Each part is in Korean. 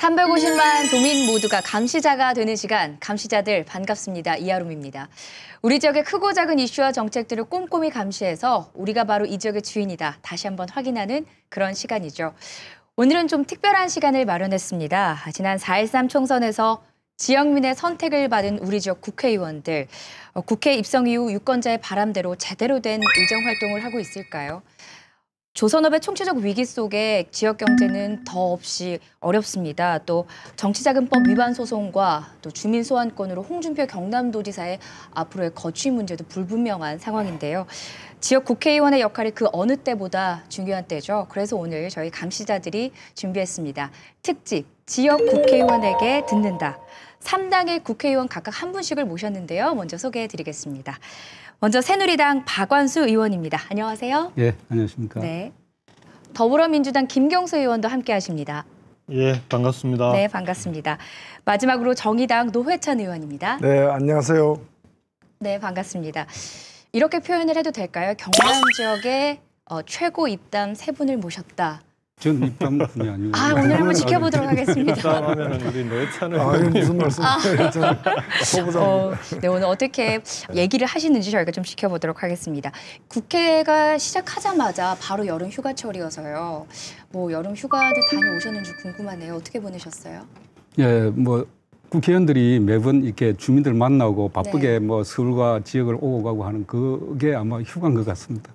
350만 도민 모두가 감시자가 되는 시간, 감시자들 반갑습니다. 이하롬입니다. 우리 지역의 크고 작은 이슈와 정책들을 꼼꼼히 감시해서 우리가 바로 이 지역의 주인이다 다시 한번 확인하는 그런 시간이죠. 오늘은 좀 특별한 시간을 마련했습니다. 지난 4.13 총선에서 지역민의 선택을 받은 우리 지역 국회의원들, 국회 입성 이후 유권자의 바람대로 제대로 된 의정 활동을 하고 있을까요? 조선업의 총체적 위기 속에 지역 경제는 더없이 어렵습니다. 또 정치자금법 위반 소송과 또 주민 소환권으로 홍준표 경남도지사의 앞으로의 거취 문제도 불분명한 상황인데요. 지역 국회의원의 역할이 그 어느 때보다 중요한 때죠. 그래서 오늘 저희 감시자들이 준비했습니다. 특집 지역 국회의원에게 듣는다. 3당의 국회의원 각각 한 분씩을 모셨는데요. 먼저 소개해드리겠습니다. 먼저 새누리당 박완수 의원입니다. 안녕하세요. 예, 안녕하십니까. 네. 더불어민주당 김경수 의원도 함께하십니다. 예, 반갑습니다. 네, 반갑습니다. 마지막으로 정의당 노회찬 의원입니다. 네, 안녕하세요. 네, 반갑습니다. 이렇게 표현을 해도 될까요? 경남 지역의 최고 입담 세 분을 모셨다. 전 입담분이 아니고. 오늘 한번 지켜보도록 하겠습니다. 입담하면 우리 노회찬을. 이게 무슨 말씀이세요? 네, 오늘 어떻게 얘기를 하시는지 저희가 좀 지켜보도록 하겠습니다. 국회가 시작하자마자 바로 여름 휴가철이어서요. 뭐 여름 휴가를 다녀오셨는지 궁금하네요. 어떻게 보내셨어요? 예, 뭐 국회의원들이 매번 이렇게 주민들 만나고 바쁘게 네. 뭐 서울과 지역을 오고 가고 하는 그게 아마 휴가인 것 같습니다.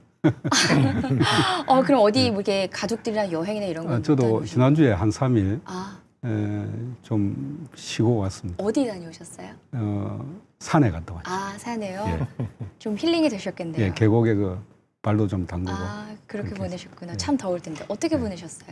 그럼 어디 뭐 이렇게 가족들이랑 여행이나 이런 거? 저도 지난주에 한 3일 좀 쉬고 왔습니다. 어디 다녀오셨어요? 산에 갔다 왔죠. 산에요? 예. 좀 힐링이 되셨겠네요. 예, 계곡에 그 발도 좀 담그고. 그렇게 보내셨구나. 참 더울 텐데. 어떻게 보내셨어요?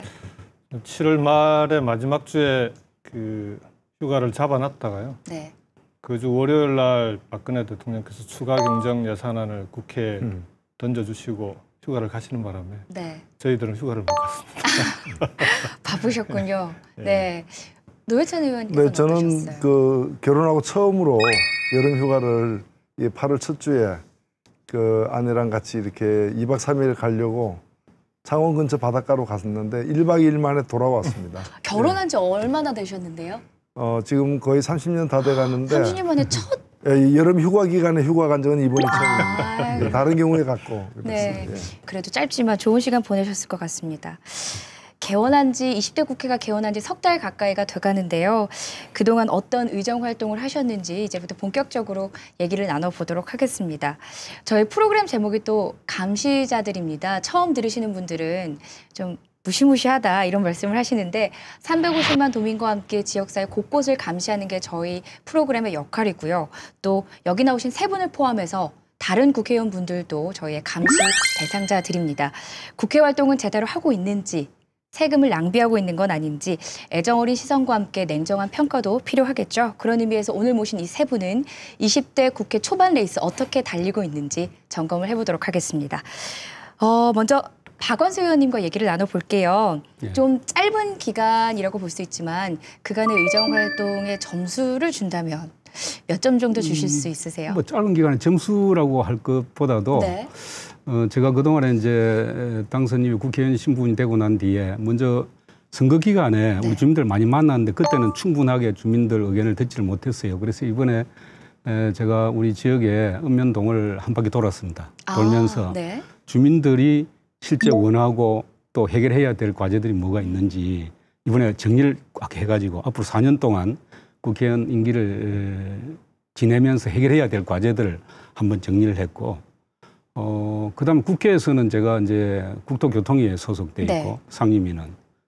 7월 말에 마지막 주에 그 휴가를 잡아놨다가요. 네. 그 주 월요일 날 박근혜 대통령께서 추가 경정 예산안을 국회에 던져주시고 휴가를 가시는 바람에 네. 저희들은 휴가를 못 갔습니다. 바쁘셨군요. 네. 노회찬 의원께서는 네, 저는 어떠셨어요? 그 결혼하고 처음으로 여름 휴가를 8월 첫 주에 그 아내랑 같이 이렇게 2박 3일 가려고 창원 근처 바닷가로 갔었는데 1박 2일 만에 돌아왔습니다. 결혼한 지 얼마나 되셨는데요? 지금 거의 30년 다 돼가는데 30년 만에 첫? 여름 휴가 기간에 휴가 간 적은 이번이 처음입니다. 다른 경우에 갔고. 네, 그래도 짧지만 좋은 시간 보내셨을 것 같습니다. 개원한 지 20대 국회가 개원한 지 석 달 가까이가 돼가는데요. 그동안 어떤 의정 활동을 하셨는지 이제부터 본격적으로 얘기를 나눠보도록 하겠습니다. 저희 프로그램 제목이 또 감시자들입니다. 처음 들으시는 분들은 좀 무시무시하다 이런 말씀을 하시는데 350만 도민과 함께 지역사회 곳곳을 감시하는 게 저희 프로그램의 역할이고요. 또 여기 나오신 세 분을 포함해서 다른 국회의원 분들도 저희의 감시 대상자들입니다. 국회 활동은 제대로 하고 있는지, 세금을 낭비하고 있는 건 아닌지 애정어린 시선과 함께 냉정한 평가도 필요하겠죠. 그런 의미에서 오늘 모신 이 세 분은 20대 국회 초반 레이스 어떻게 달리고 있는지 점검을 해보도록 하겠습니다. 먼저 박완수 의원님과 얘기를 나눠볼게요. 예. 좀 짧은 기간이라고 볼 수 있지만 그간의 의정 활동에 점수를 준다면 몇 점 정도 주실 수 있으세요? 뭐 짧은 기간에 점수라고 할 것보다도 네. 제가 그동안에 이제 당선 이후 국회의원 신분이 되고 난 뒤에 먼저 선거 기간에 우리 주민들 많이 만났는데 그때는 충분하게 주민들 의견을 듣지를 못했어요. 그래서 이번에 제가 우리 지역의 읍면동을 한 바퀴 돌았습니다. 돌면서 네. 주민들이 실제 원하고 또 해결해야 될 과제들이 뭐가 있는지 이번에 정리를 꽉 해가지고 앞으로 4년 동안 국회의원 임기를 지내면서 해결해야 될 과제들을 한번 정리를 했고 그다음에 국회에서는 제가 이제 국토교통위에 소속돼 있고 네. 상임위는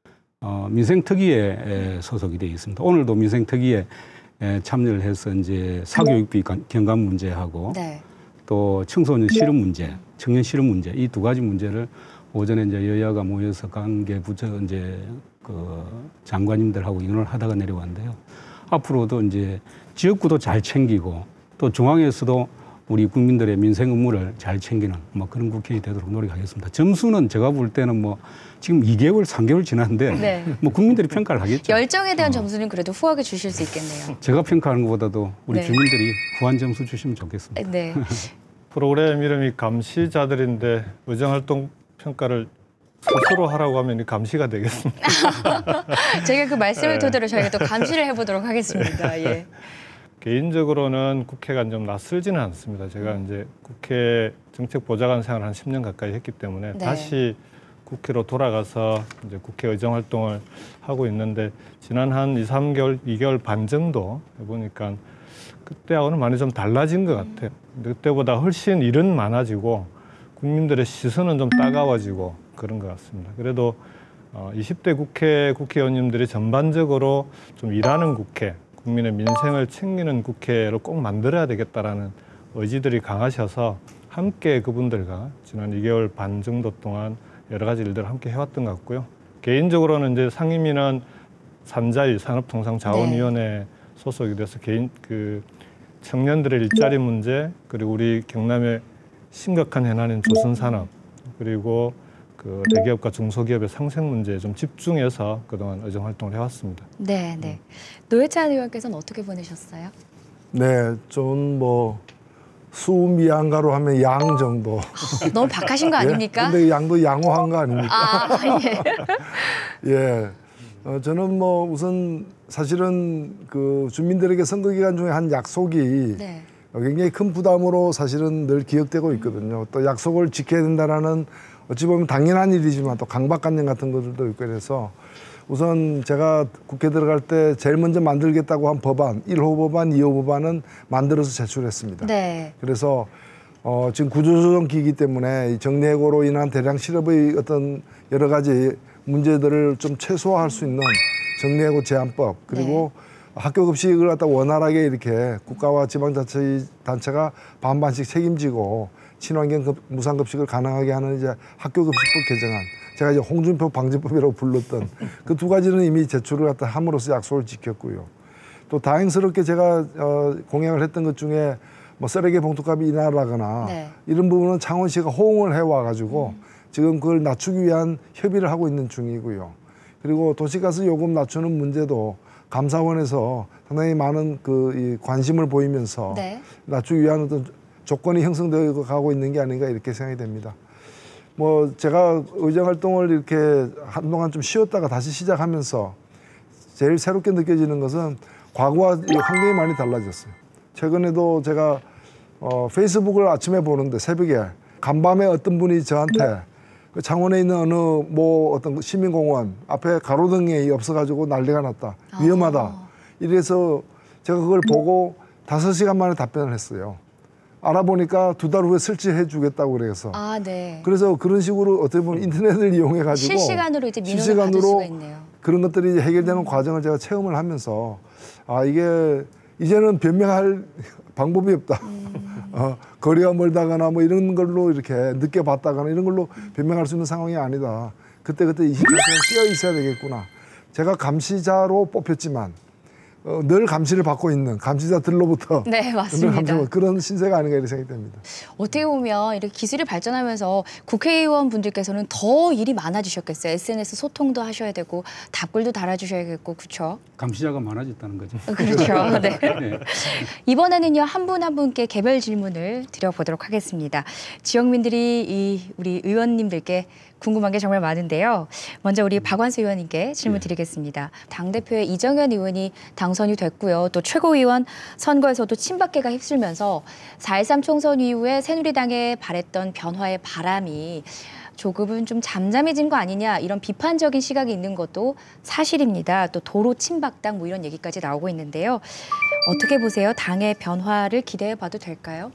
민생특위에 소속이 되어 있습니다. 오늘도 민생특위에 참여를 해서 이제 사교육비 경감 문제하고 네. 또 청소년 실업 문제, 청년 실업 문제 이 두 가지 문제를 오전에 이제 여야가 모여서 관계 부처 이제 그 장관님들하고 의논을 하다가 내려왔는데요. 앞으로도 이제 지역구도 잘 챙기고 또 중앙에서도 우리 국민들의 민생 업무를 잘 챙기는 뭐 그런 국회의원이 되도록 노력하겠습니다. 점수는 제가 볼 때는 뭐 지금 2개월, 3개월 지났는데 네. 뭐 국민들이 평가를 하겠죠. 열정에 대한 점수는 그래도 후하게 주실 수 있겠네요. 제가 평가하는 것보다도 우리 네. 주민들이 후한 점수 주시면 좋겠습니다. 네. 프로그램 이름이 감시자들인데 의정활동 평가를 스스로 하라고 하면 감시가 되겠습니다. 제가 그 말씀을 토대로 저희가 또 감시를 해보도록 하겠습니다. 예. 개인적으로는 국회가 좀 낯설지는 않습니다. 제가 이제 국회 정책보좌관 생활을 한 10년 가까이 했기 때문에 네. 다시 국회로 돌아가서 이제 국회 의정 활동을 하고 있는데 지난 한 2개월, 2개월 반 정도 해보니까 그때하고는 많이 좀 달라진 것 같아요. 근데 그때보다 훨씬 일은 많아지고 국민들의 시선은 좀 따가워지고 그런 것 같습니다. 그래도 20대 국회의원님들이 전반적으로 좀 일하는 국회, 국민의 민생을 챙기는 국회로 꼭 만들어야 되겠다라는 의지들이 강하셔서 함께 그분들과 지난 2개월 반 정도 동안 여러 가지 일들을 함께 해왔던 것 같고요. 개인적으로는 이제 상임위는 산자위 산업통상자원위원회 소속이 돼서 청년들의 일자리 문제 그리고 우리 경남의 심각한 현안인 조선산업 그리고 그 대기업과 중소기업의 상생 문제에 좀 집중해서 그동안 의정 활동을 해왔습니다. 네, 네. 노회찬 의원께서는 어떻게 보내셨어요? 네, 좀 뭐 수미양가로 하면 양 정도. 너무 박하신 거 아닙니까? 근데 양도 양호한 거 아닙니까? 아, 예. 예. 저는 뭐 우선 사실은 그 주민들에게 선거 기간 중에 한 약속이 네. 굉장히 큰 부담으로 사실은 늘 기억되고 있거든요. 또 약속을 지켜야 된다라는 어찌 보면 당연한 일이지만 또 강박관념 같은 것들도 있고 그래서 우선 제가 국회 들어갈 때 제일 먼저 만들겠다고 한 법안, 1호 법안, 2호 법안은 만들어서 제출했습니다. 네. 그래서 지금 구조조정기이기 때문에 이 정리해고로 인한 대량 실업의 어떤 여러 가지 문제들을 좀 최소화할 수 있는 정리해고 제한법 그리고 학교 급식을 갖다 원활하게 이렇게 국가와 지방자치단체가 반반씩 책임지고 친환경 무상급식을 가능하게 하는 이제 학교급식법 개정안, 제가 이제 홍준표 방지법이라고 불렀던 그 두 가지는 이미 제출을 갖다 함으로써 약속을 지켰고요. 또 다행스럽게 제가 공약을 했던 것 중에 뭐 쓰레기 봉투값이 인하라거나 이런 부분은 창원시가 호응을 해와가지고 지금 그걸 낮추기 위한 협의를 하고 있는 중이고요. 그리고 도시가스 요금 낮추는 문제도 감사원에서 상당히 많은 이 관심을 보이면서 낮추기 위한 어떤 조건이 형성되어 가고 있는 게 아닌가 이렇게 생각이 됩니다. 뭐 제가 의정 활동을 이렇게 한동안 좀 쉬었다가 다시 시작하면서 제일 새롭게 느껴지는 것은 과거와 환경이 많이 달라졌어요. 최근에도 제가 페이스북을 아침에 보는데 새벽에 간밤에 어떤 분이 저한테 창원에 있는 어느 뭐 어떤 시민공원 앞에 가로등이 없어가지고 난리가 났다. 위험하다. 이래서 제가 그걸 보고 5시간 만에 답변을 했어요. 알아보니까 2달 후에 설치해 주겠다고 그래서. 그래서 그런 식으로 어떻게 보면 인터넷을 이용해 가지고 실시간으로 이제 민원을 받을 수가 있네요. 그런 것들이 해결되는 과정을 제가 체험을 하면서 이게 이제는 변명할 방법이 없다. 거리가 멀다거나 뭐 이런 걸로 이렇게 늦게 봤다거나 이런 걸로 변명할 수 있는 상황이 아니다. 그때그때 24시간 끼어 있어야 되겠구나. 제가 감시자로 뽑혔지만 늘 감시를 받고 있는 감시자들로부터 네, 맞습니다. 그런 신세가 아닌가 이렇게 생각됩니다. 어떻게 보면 이렇게 기술이 발전하면서 국회의원 분들께서는 더 일이 많아지셨겠어요. SNS 소통도 하셔야 되고 답글도 달아주셔야겠고 그렇죠? 감시자가 많아졌다는 거죠. 그렇죠. 네. 네. 이번에는요 한 분 한 분께 개별 질문을 드려보도록 하겠습니다. 지역민들이 우리 의원님들께 궁금한 게 정말 많은데요. 먼저 우리 박완수 의원님께 질문 드리겠습니다. 당대표의 이정현 의원이 당선이 됐고요. 또 최고위원 선거에서도 친박계가 휩쓸면서 4.13 총선 이후에 새누리당에 발했던 변화의 바람이 조금은 좀 잠잠해진 거 아니냐 이런 비판적인 시각이 있는 것도 사실입니다. 또 도로 친박당 뭐 이런 얘기까지 나오고 있는데요. 어떻게 보세요? 당의 변화를 기대해 봐도 될까요?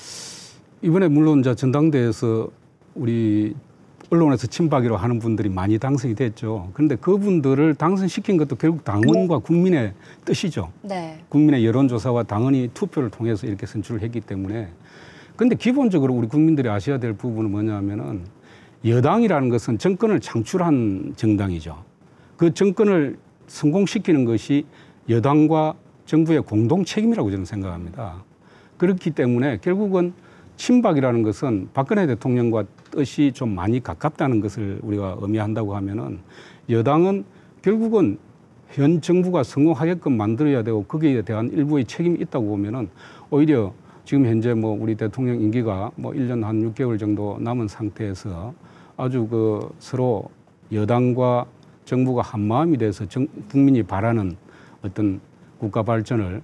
이번에 물론 전당대회에서 우리 언론에서 친박이라고 하는 분들이 많이 당선이 됐죠. 그런데 그분들을 당선시킨 것도 결국 당원과 국민의 뜻이죠. 국민의 여론조사와 당원이 투표를 통해서 이렇게 선출을 했기 때문에. 그런데 기본적으로 우리 국민들이 아셔야 될 부분은 뭐냐면은 여당이라는 것은 정권을 창출한 정당이죠. 그 정권을 성공시키는 것이 여당과 정부의 공동 책임이라고 저는 생각합니다. 그렇기 때문에 결국은 친박이라는 것은 박근혜 대통령과 뜻이 좀 많이 가깝다는 것을 우리가 의미한다고 하면은 여당은 결국은 현 정부가 성공하게끔 만들어야 되고 거기에 대한 일부의 책임이 있다고 보면은 오히려 지금 현재 뭐 우리 대통령 임기가 뭐 1년 한 6개월 정도 남은 상태에서 아주 그 서로 여당과 정부가 한 마음이 돼서 국민이 바라는 어떤 국가 발전을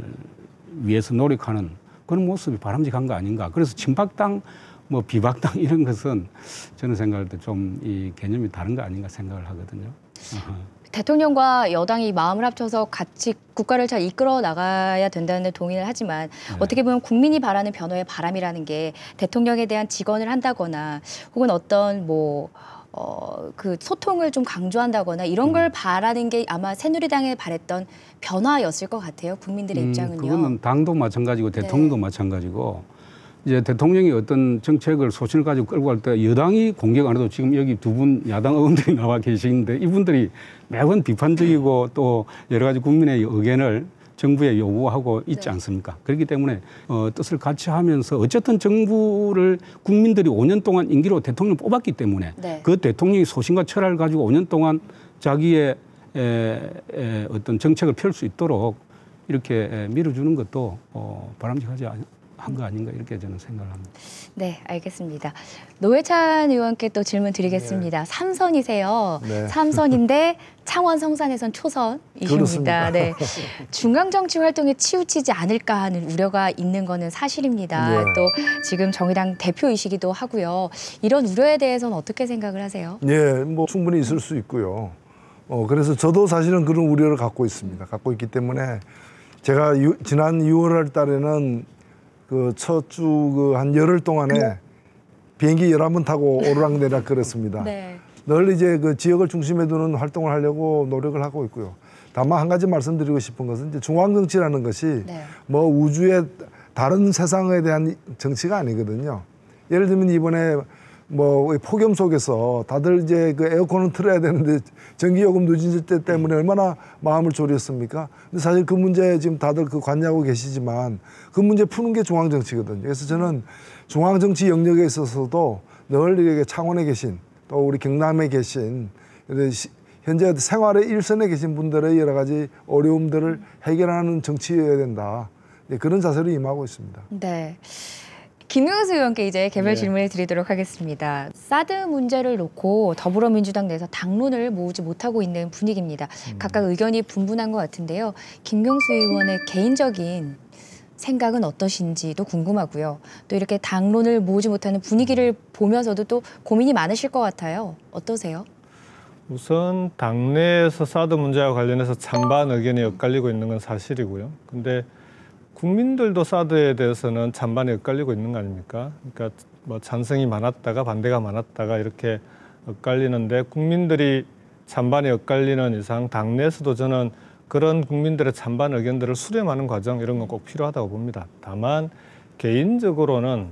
위해서 노력하는 그런 모습이 바람직한 거 아닌가. 그래서 친박당, 뭐 비박당 이런 것은 저는 생각할 때 좀 이 개념이 다른 거 아닌가 생각을 하거든요. 대통령과 여당이 마음을 합쳐서 같이 국가를 잘 이끌어 나가야 된다는 데 동의를 하지만 어떻게 보면 국민이 바라는 변화의 바람이라는 게 대통령에 대한 직언을 한다거나 혹은 어떤 그 소통을 좀 강조한다거나 이런 걸 바라는 게 아마 새누리당에 바랬던 변화였을 것 같아요. 국민들의 입장은요. 그거는 당도 마찬가지고 대통령도 마찬가지고 이제 대통령이 어떤 정책을 소신을 가지고 끌고 갈 때 여당이 공격 안 해도 지금 여기 두 분 야당 의원들이 나와 계시는데 이분들이 매번 비판적이고 또 여러 가지 국민의 의견을 정부에 요구하고 있지 않습니까? 그렇기 때문에 뜻을 같이 하면서 어쨌든 정부를 국민들이 5년 동안 임기로 대통령 뽑았기 때문에 그 대통령이 소신과 철학을 가지고 5년 동안 자기의 어떤 정책을 펼 수 있도록 이렇게 밀어주는 것도 바람직하지 한 거 아닌가 이렇게 저는 생각을 합니다. 네, 알겠습니다. 노회찬 의원께 또 질문 드리겠습니다. 3선이세요. 3선인데 창원 성산에선 초선이십니다. 네. 중앙정치 활동에 치우치지 않을까 하는 우려가 있는 거는 사실입니다. 또 지금 정의당 대표이시기도 하고요. 이런 우려에 대해서는 어떻게 생각을 하세요? 네, 뭐 충분히 있을 수 있고요. 그래서 저도 사실은 그런 우려를 갖고 있습니다. 갖고 있기 때문에 제가 지난 6월 달에는 그 첫 주 그 한 열흘 동안에 비행기 11번 타고 오르락내리락 그랬습니다. 늘 이제 그 지역을 중심에 두는 활동을 하려고 노력을 하고 있고요. 다만 한 가지 말씀드리고 싶은 것은 이제 중앙정치라는 것이 뭐 우주의 다른 세상에 대한 정치가 아니거든요. 예를 들면 이번에 뭐 폭염 속에서 다들 이제 그 에어컨을 틀어야 되는데 전기요금 누진 때 때문에 얼마나 마음을 졸였습니까? 근데 사실 그 문제 지금 다들 그 관여하고 계시지만 그 문제 푸는 게 중앙정치거든요. 그래서 저는 중앙정치 영역에 있어서도 늘 이렇게 창원에 계신 또 우리 경남에 계신 현재 생활의 일선에 계신 분들의 여러 가지 어려움들을 해결하는 정치여야 된다. 그런 자세로 임하고 있습니다. 네. 김경수 의원께 이제 개별 질문을 드리도록 하겠습니다. 사드 문제를 놓고 더불어민주당 내에서 당론을 모으지 못하고 있는 분위기입니다. 각각 의견이 분분한 것 같은데요. 김경수 의원의 개인적인 생각은 어떠신지도 궁금하고요. 또 이렇게 당론을 모으지 못하는 분위기를 보면서도 또 고민이 많으실 것 같아요. 어떠세요? 우선 당내에서 사드 문제와 관련해서 찬반 의견이 엇갈리고 있는 건 사실이고요. 근데 국민들도 사드에 대해서는 찬반이 엇갈리고 있는 거 아닙니까? 그러니까 뭐 찬성이 많았다가 반대가 많았다가 이렇게 엇갈리는데 국민들이 찬반이 엇갈리는 이상 당내에서도 저는 그런 국민들의 찬반 의견들을 수렴하는 과정 이런 건 꼭 필요하다고 봅니다. 다만 개인적으로는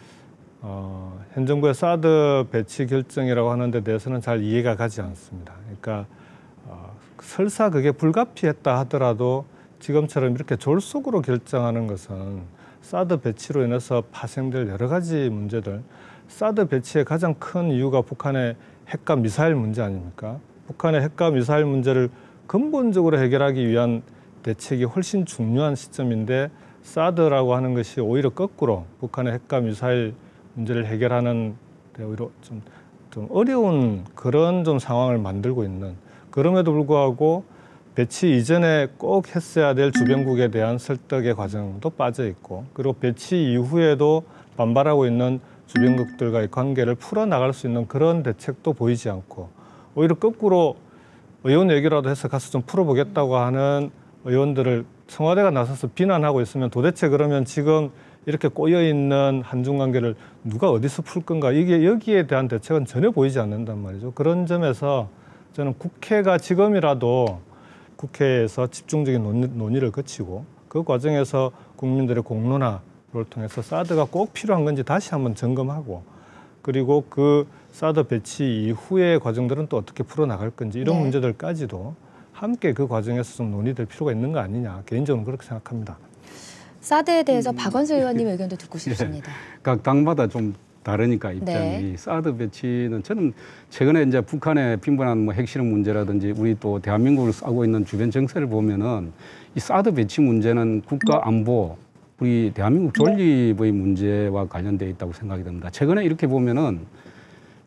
현 정부의 사드 배치 결정이라고 하는 데 대해서는 잘 이해가 가지 않습니다. 그러니까 설사 그게 불가피했다 하더라도 지금처럼 이렇게 졸속으로 결정하는 것은 사드 배치로 인해서 파생될 여러 가지 문제들, 사드 배치의 가장 큰 이유가 북한의 핵과 미사일 문제 아닙니까? 북한의 핵과 미사일 문제를 근본적으로 해결하기 위한 대책이 훨씬 중요한 시점인데 사드라고 하는 것이 오히려 거꾸로 북한의 핵과 미사일 문제를 해결하는 데 오히려 좀 어려운 그런 좀 상황을 만들고 있는, 그럼에도 불구하고 배치 이전에 꼭 했어야 될 주변국에 대한 설득의 과정도 빠져 있고, 그리고 배치 이후에도 반발하고 있는 주변국들과의 관계를 풀어나갈 수 있는 그런 대책도 보이지 않고, 오히려 거꾸로 의원 얘기라도 해서 가서 좀 풀어보겠다고 하는 의원들을 청와대가 나서서 비난하고 있으면 도대체 그러면 지금 이렇게 꼬여있는 한중관계를 누가 어디서 풀 건가, 이게 여기에 대한 대책은 전혀 보이지 않는단 말이죠. 그런 점에서 저는 국회가 지금이라도 국회에서 집중적인 논의를 거치고 그 과정에서 국민들의 공론화를 통해서 사드가 꼭 필요한 건지 다시 한번 점검하고, 그리고 그 사드 배치 이후의 과정들은 또 어떻게 풀어나갈 건지 이런 문제들까지도 함께 그 과정에서 좀 논의될 필요가 있는 거 아니냐, 개인적으로 그렇게 생각합니다. 사드에 대해서 박원순 의원님 의견도 듣고 싶습니다. 각 당마다 좀 다르니까 입장이. 사드 배치는 저는 최근에 이제 북한의 빈번한 뭐 핵실험 문제라든지 우리 또 대한민국을 싸고 있는 주변 정세를 보면은 이 사드 배치 문제는 국가 안보, 우리 대한민국 존립의 문제와 관련되어 있다고 생각이 듭니다. 최근에 이렇게 보면은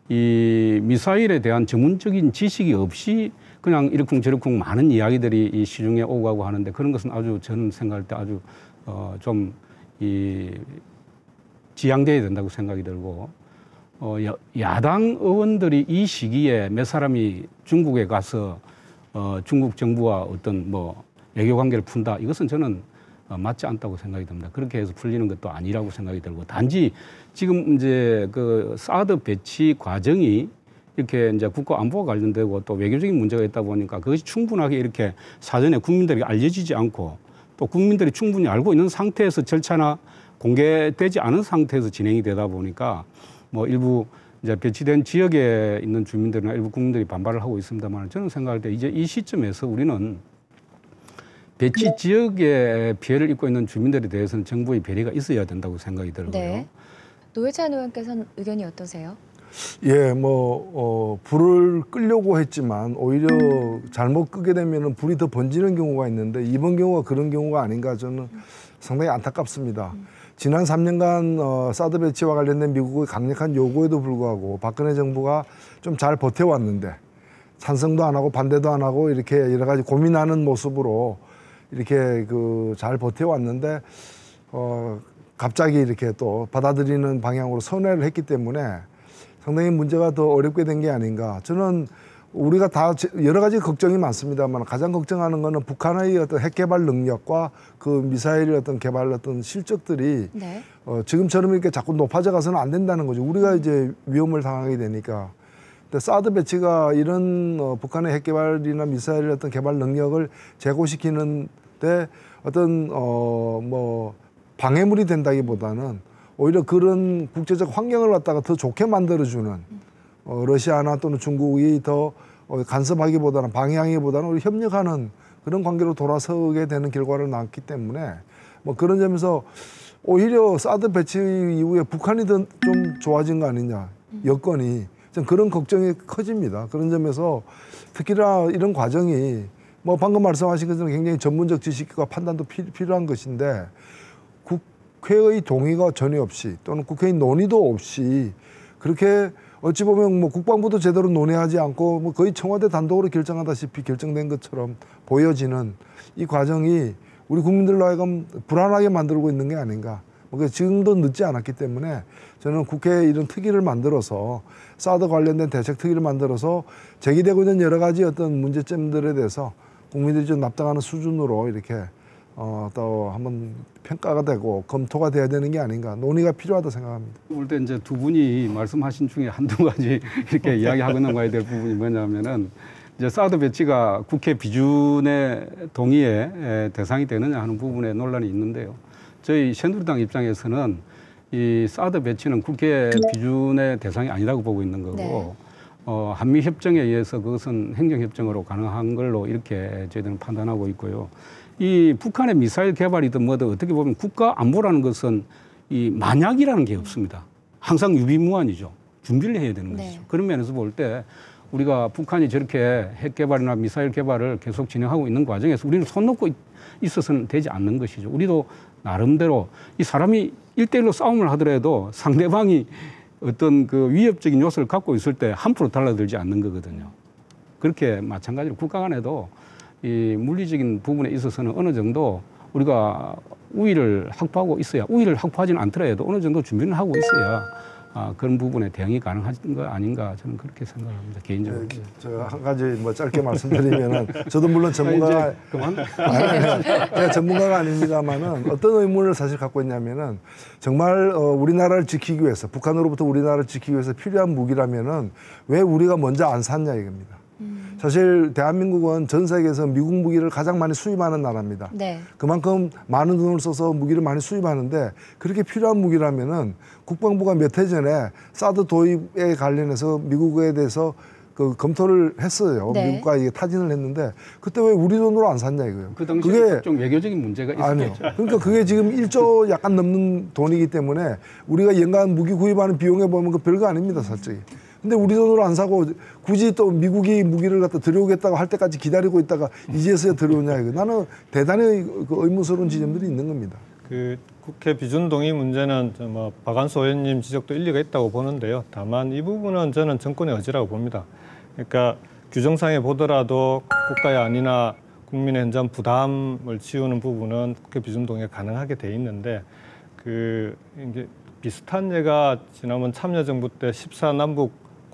이 미사일에 대한 전문적인 지식이 없이 그냥 이러쿵저러쿵 많은 이야기들이 이 시중에 오고 가고 하는데 그런 것은 아주 저는 생각할 때 아주 좀 이 지양돼야 된다고 생각이 들고 야당 의원들이 이 시기에 몇 사람이 중국에 가서 중국 정부와 어떤 뭐 외교 관계를 푼다 이것은 저는 맞지 않다고 생각이 듭니다. 그렇게 해서 풀리는 것도 아니라고 생각이 들고 단지 지금 이제 그 사드 배치 과정이 이렇게 이제 국가 안보와 관련되고 또 외교적인 문제가 있다 보니까 그것이 충분하게 이렇게 사전에 국민들에게 알려지지 않고 또 국민들이 충분히 알고 있는 상태에서 절차나 공개되지 않은 상태에서 진행이 되다 보니까 뭐 일부 이제 배치된 지역에 있는 주민들이나 일부 국민들이 반발을 하고 있습니다만 저는 생각할 때 이제 이 시점에서 우리는 배치 지역에 피해를 입고 있는 주민들에 대해서는 정부의 배려가 있어야 된다고 생각이 들고요. 네. 노회찬 의원께서는 의견이 어떠세요? 예, 불을 끄려고 했지만 오히려 잘못 끄게 되면은 불이 더 번지는 경우가 있는데 이번 경우가 그런 경우가 아닌가 저는 상당히 안타깝습니다. 지난 3년간 사드 배치와 관련된 미국의 강력한 요구에도 불구하고 박근혜 정부가 좀 잘 버텨왔는데 찬성도 안 하고 반대도 안 하고 이렇게 여러 가지 고민하는 모습으로 이렇게 잘 버텨왔는데 갑자기 이렇게 또 받아들이는 방향으로 선회를 했기 때문에 상당히 문제가 더 어렵게 된 게 아닌가. 저는 우리가 다 여러 가지 걱정이 많습니다만 가장 걱정하는 거는 북한의 어떤 핵 개발 능력과 그 미사일의 어떤 개발 어떤 실적들이 네. 지금처럼 이렇게 자꾸 높아져 가서는 안 된다는 거죠. 우리가 이제 위험을 당하게 되니까. 근데 사드 배치가 이런 북한의 핵 개발이나 미사일의 어떤 개발 능력을 제고시키는데 어떤 방해물이 된다기보다는 오히려 그런 국제적 환경을 갖다가 더 좋게 만들어주는 러시아나 또는 중국이 더 간섭하기보다는 방해하기보다는 우리 협력하는 그런 관계로 돌아서게 되는 결과를 낳았기 때문에 뭐 그런 점에서 오히려 사드 배치 이후에 북한이 더 좀 좋아진 거 아니냐 여건이 좀 그런 걱정이 커집니다. 그런 점에서 특히나 이런 과정이 뭐 방금 말씀하신 것처럼 굉장히 전문적 지식과 판단도 필요한 것인데 국회의 동의가 전혀 없이 또는 국회의 논의도 없이 그렇게 어찌 보면 뭐 국방부도 제대로 논의하지 않고 뭐 거의 청와대 단독으로 결정하다시피 결정된 것처럼 보여지는 이 과정이 우리 국민들로 하여금 불안하게 만들고 있는 게 아닌가. 지금도 늦지 않았기 때문에 저는 국회에 이런 특위를 만들어서 사드 관련된 대책 특위를 만들어서 제기되고 있는 여러 가지 어떤 문제점들에 대해서 국민들이 좀 납득하는 수준으로 이렇게 또 한번 평가가 되고 검토가 돼야 되는 게 아닌가 논의가 필요하다 생각합니다. 볼 때 이제 두 분이 말씀하신 중에 한두 가지 이렇게 이야기하고 넘어가야 될 부분이 뭐냐면은 이제 사드 배치가 국회 비준의 동의의 대상이 되느냐 하는 부분에 논란이 있는데요. 저희 새누리당 입장에서는 이 사드 배치는 국회 비준의 대상이 아니라고 보고 있는 거고 네. 한미 협정에 의해서 그것은 행정 협정으로 가능한 걸로 이렇게 저희들은 판단하고 있고요. 이 북한의 미사일 개발이든 뭐든 어떻게 보면 국가 안보라는 것은 이 만약이라는 게 없습니다. 항상 유비무환이죠. 준비를 해야 되는 것이죠. 네. 그런 면에서 볼 때 우리가 북한이 저렇게 핵 개발이나 미사일 개발을 계속 진행하고 있는 과정에서 우리는 손 놓고 있어서는 되지 않는 것이죠. 우리도 나름대로 이 사람이 1대1로 싸움을 하더라도 상대방이 어떤 그 위협적인 요소를 갖고 있을 때 함부로 달라들지 않는 거거든요. 그렇게 마찬가지로 국가 간에도 이 물리적인 부분에 있어서는 어느 정도 우리가 우위를 확보하고 있어야 우위를 확보하지는 않더라도 어느 정도 준비는 하고 있어야 그런 부분에 대응이 가능한 거 아닌가 저는 그렇게 생각합니다. 개인적으로. 네, 제가 한 가지 뭐 짧게 말씀드리면은 저도 물론 전문가가 제가 전문가가 아닙니다만은 어떤 의문을 사실 갖고 있냐면은 정말 우리나라를 지키기 위해서 북한으로부터 우리나라를 지키기 위해서 필요한 무기라면은 왜 우리가 먼저 안 샀냐 이겁니다. 사실 대한민국은 전 세계에서 미국 무기를 가장 많이 수입하는 나라입니다. 네. 그만큼 많은 돈을 써서 무기를 많이 수입하는데 그렇게 필요한 무기라면은 국방부가 몇 해 전에 사드 도입에 관련해서 미국에 대해서 그 검토를 했어요. 네. 미국과 이게 타진을 했는데 그때 왜 우리 돈으로 안 샀냐 이거예요. 그 당시에 좀 외교적인 문제가 있었죠. 아니요. 그러니까 그게 지금 1조 약간 넘는 돈이기 때문에 우리가 연간 무기 구입하는 비용에 보면 그 별거 아닙니다, 솔직히. 근데 우리 돈으로 안 사고 굳이 또 미국이 무기를 갖다 들여오겠다고 할 때까지 기다리고 있다가 이제서야 들여오냐 이거. 나는 대단히 그 의문스러운 지점들이 있는 겁니다. 그 국회 비준 동의 문제는 뭐 박완서 의원님 지적도 일리가 있다고 보는데요. 다만 이 부분은 저는 정권의 의지라고 봅니다. 그러니까 규정상에 보더라도 국가의 안위나 국민의 현장 부담을 지우는 부분은 국회 비준 동의가 가능하게 돼 있는데 그 이제 비슷한 예가 지난번 참여정부 때 14남북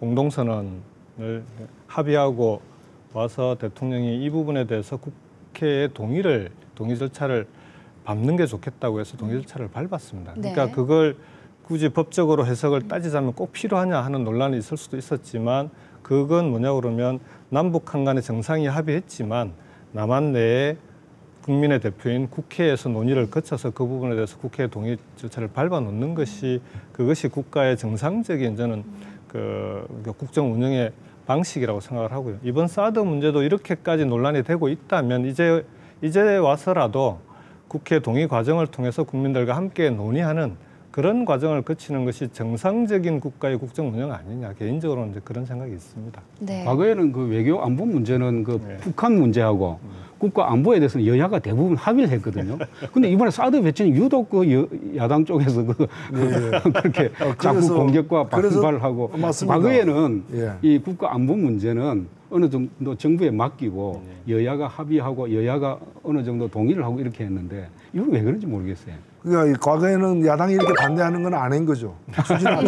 공동선언을 합의하고 와서 대통령이 이 부분에 대해서 국회의 동의 절차를 밟는 게 좋겠다고 해서 동의 절차를 밟았습니다. 그러니까 네. 그걸 굳이 법적으로 해석을 따지자면 꼭 필요하냐 하는 논란이 있을 수도 있었지만 그건 뭐냐 그러면 남북한 간의 정상이 합의했지만 남한 내에 국민의 대표인 국회에서 논의를 거쳐서 그 부분에 대해서 국회의 동의 절차를 밟아 놓는 것이 그것이 국가의 정상적인 저는 그 국정 운영의 방식이라고 생각을 하고요. 이번 사드 문제도 이렇게까지 논란이 되고 있다면 이제 와서라도 국회 동의 과정을 통해서 국민들과 함께 논의하는 그런 과정을 거치는 것이 정상적인 국가의 국정 운영 아니냐 개인적으로는 이제 그런 생각이 있습니다. 네. 과거에는 그 외교 안보 문제는 그 네. 북한 문제하고 국가 안보에 대해서는 여야가 대부분 합의를 했거든요. 근데 이번에 사드 배치는 유독 그 야당 쪽에서 그 그렇게 자꾸 공격과 반발을 하고 맞습니다. 과거에는 예. 이 국가 안보 문제는 어느 정도 정부에 맡기고 여야가 합의하고 여야가 어느 정도 동의를 하고 이렇게 했는데 이건 왜 그런지 모르겠어요. 그러니까 이 과거에는 야당이 이렇게 반대하는 건 아닌 거죠. 추진하는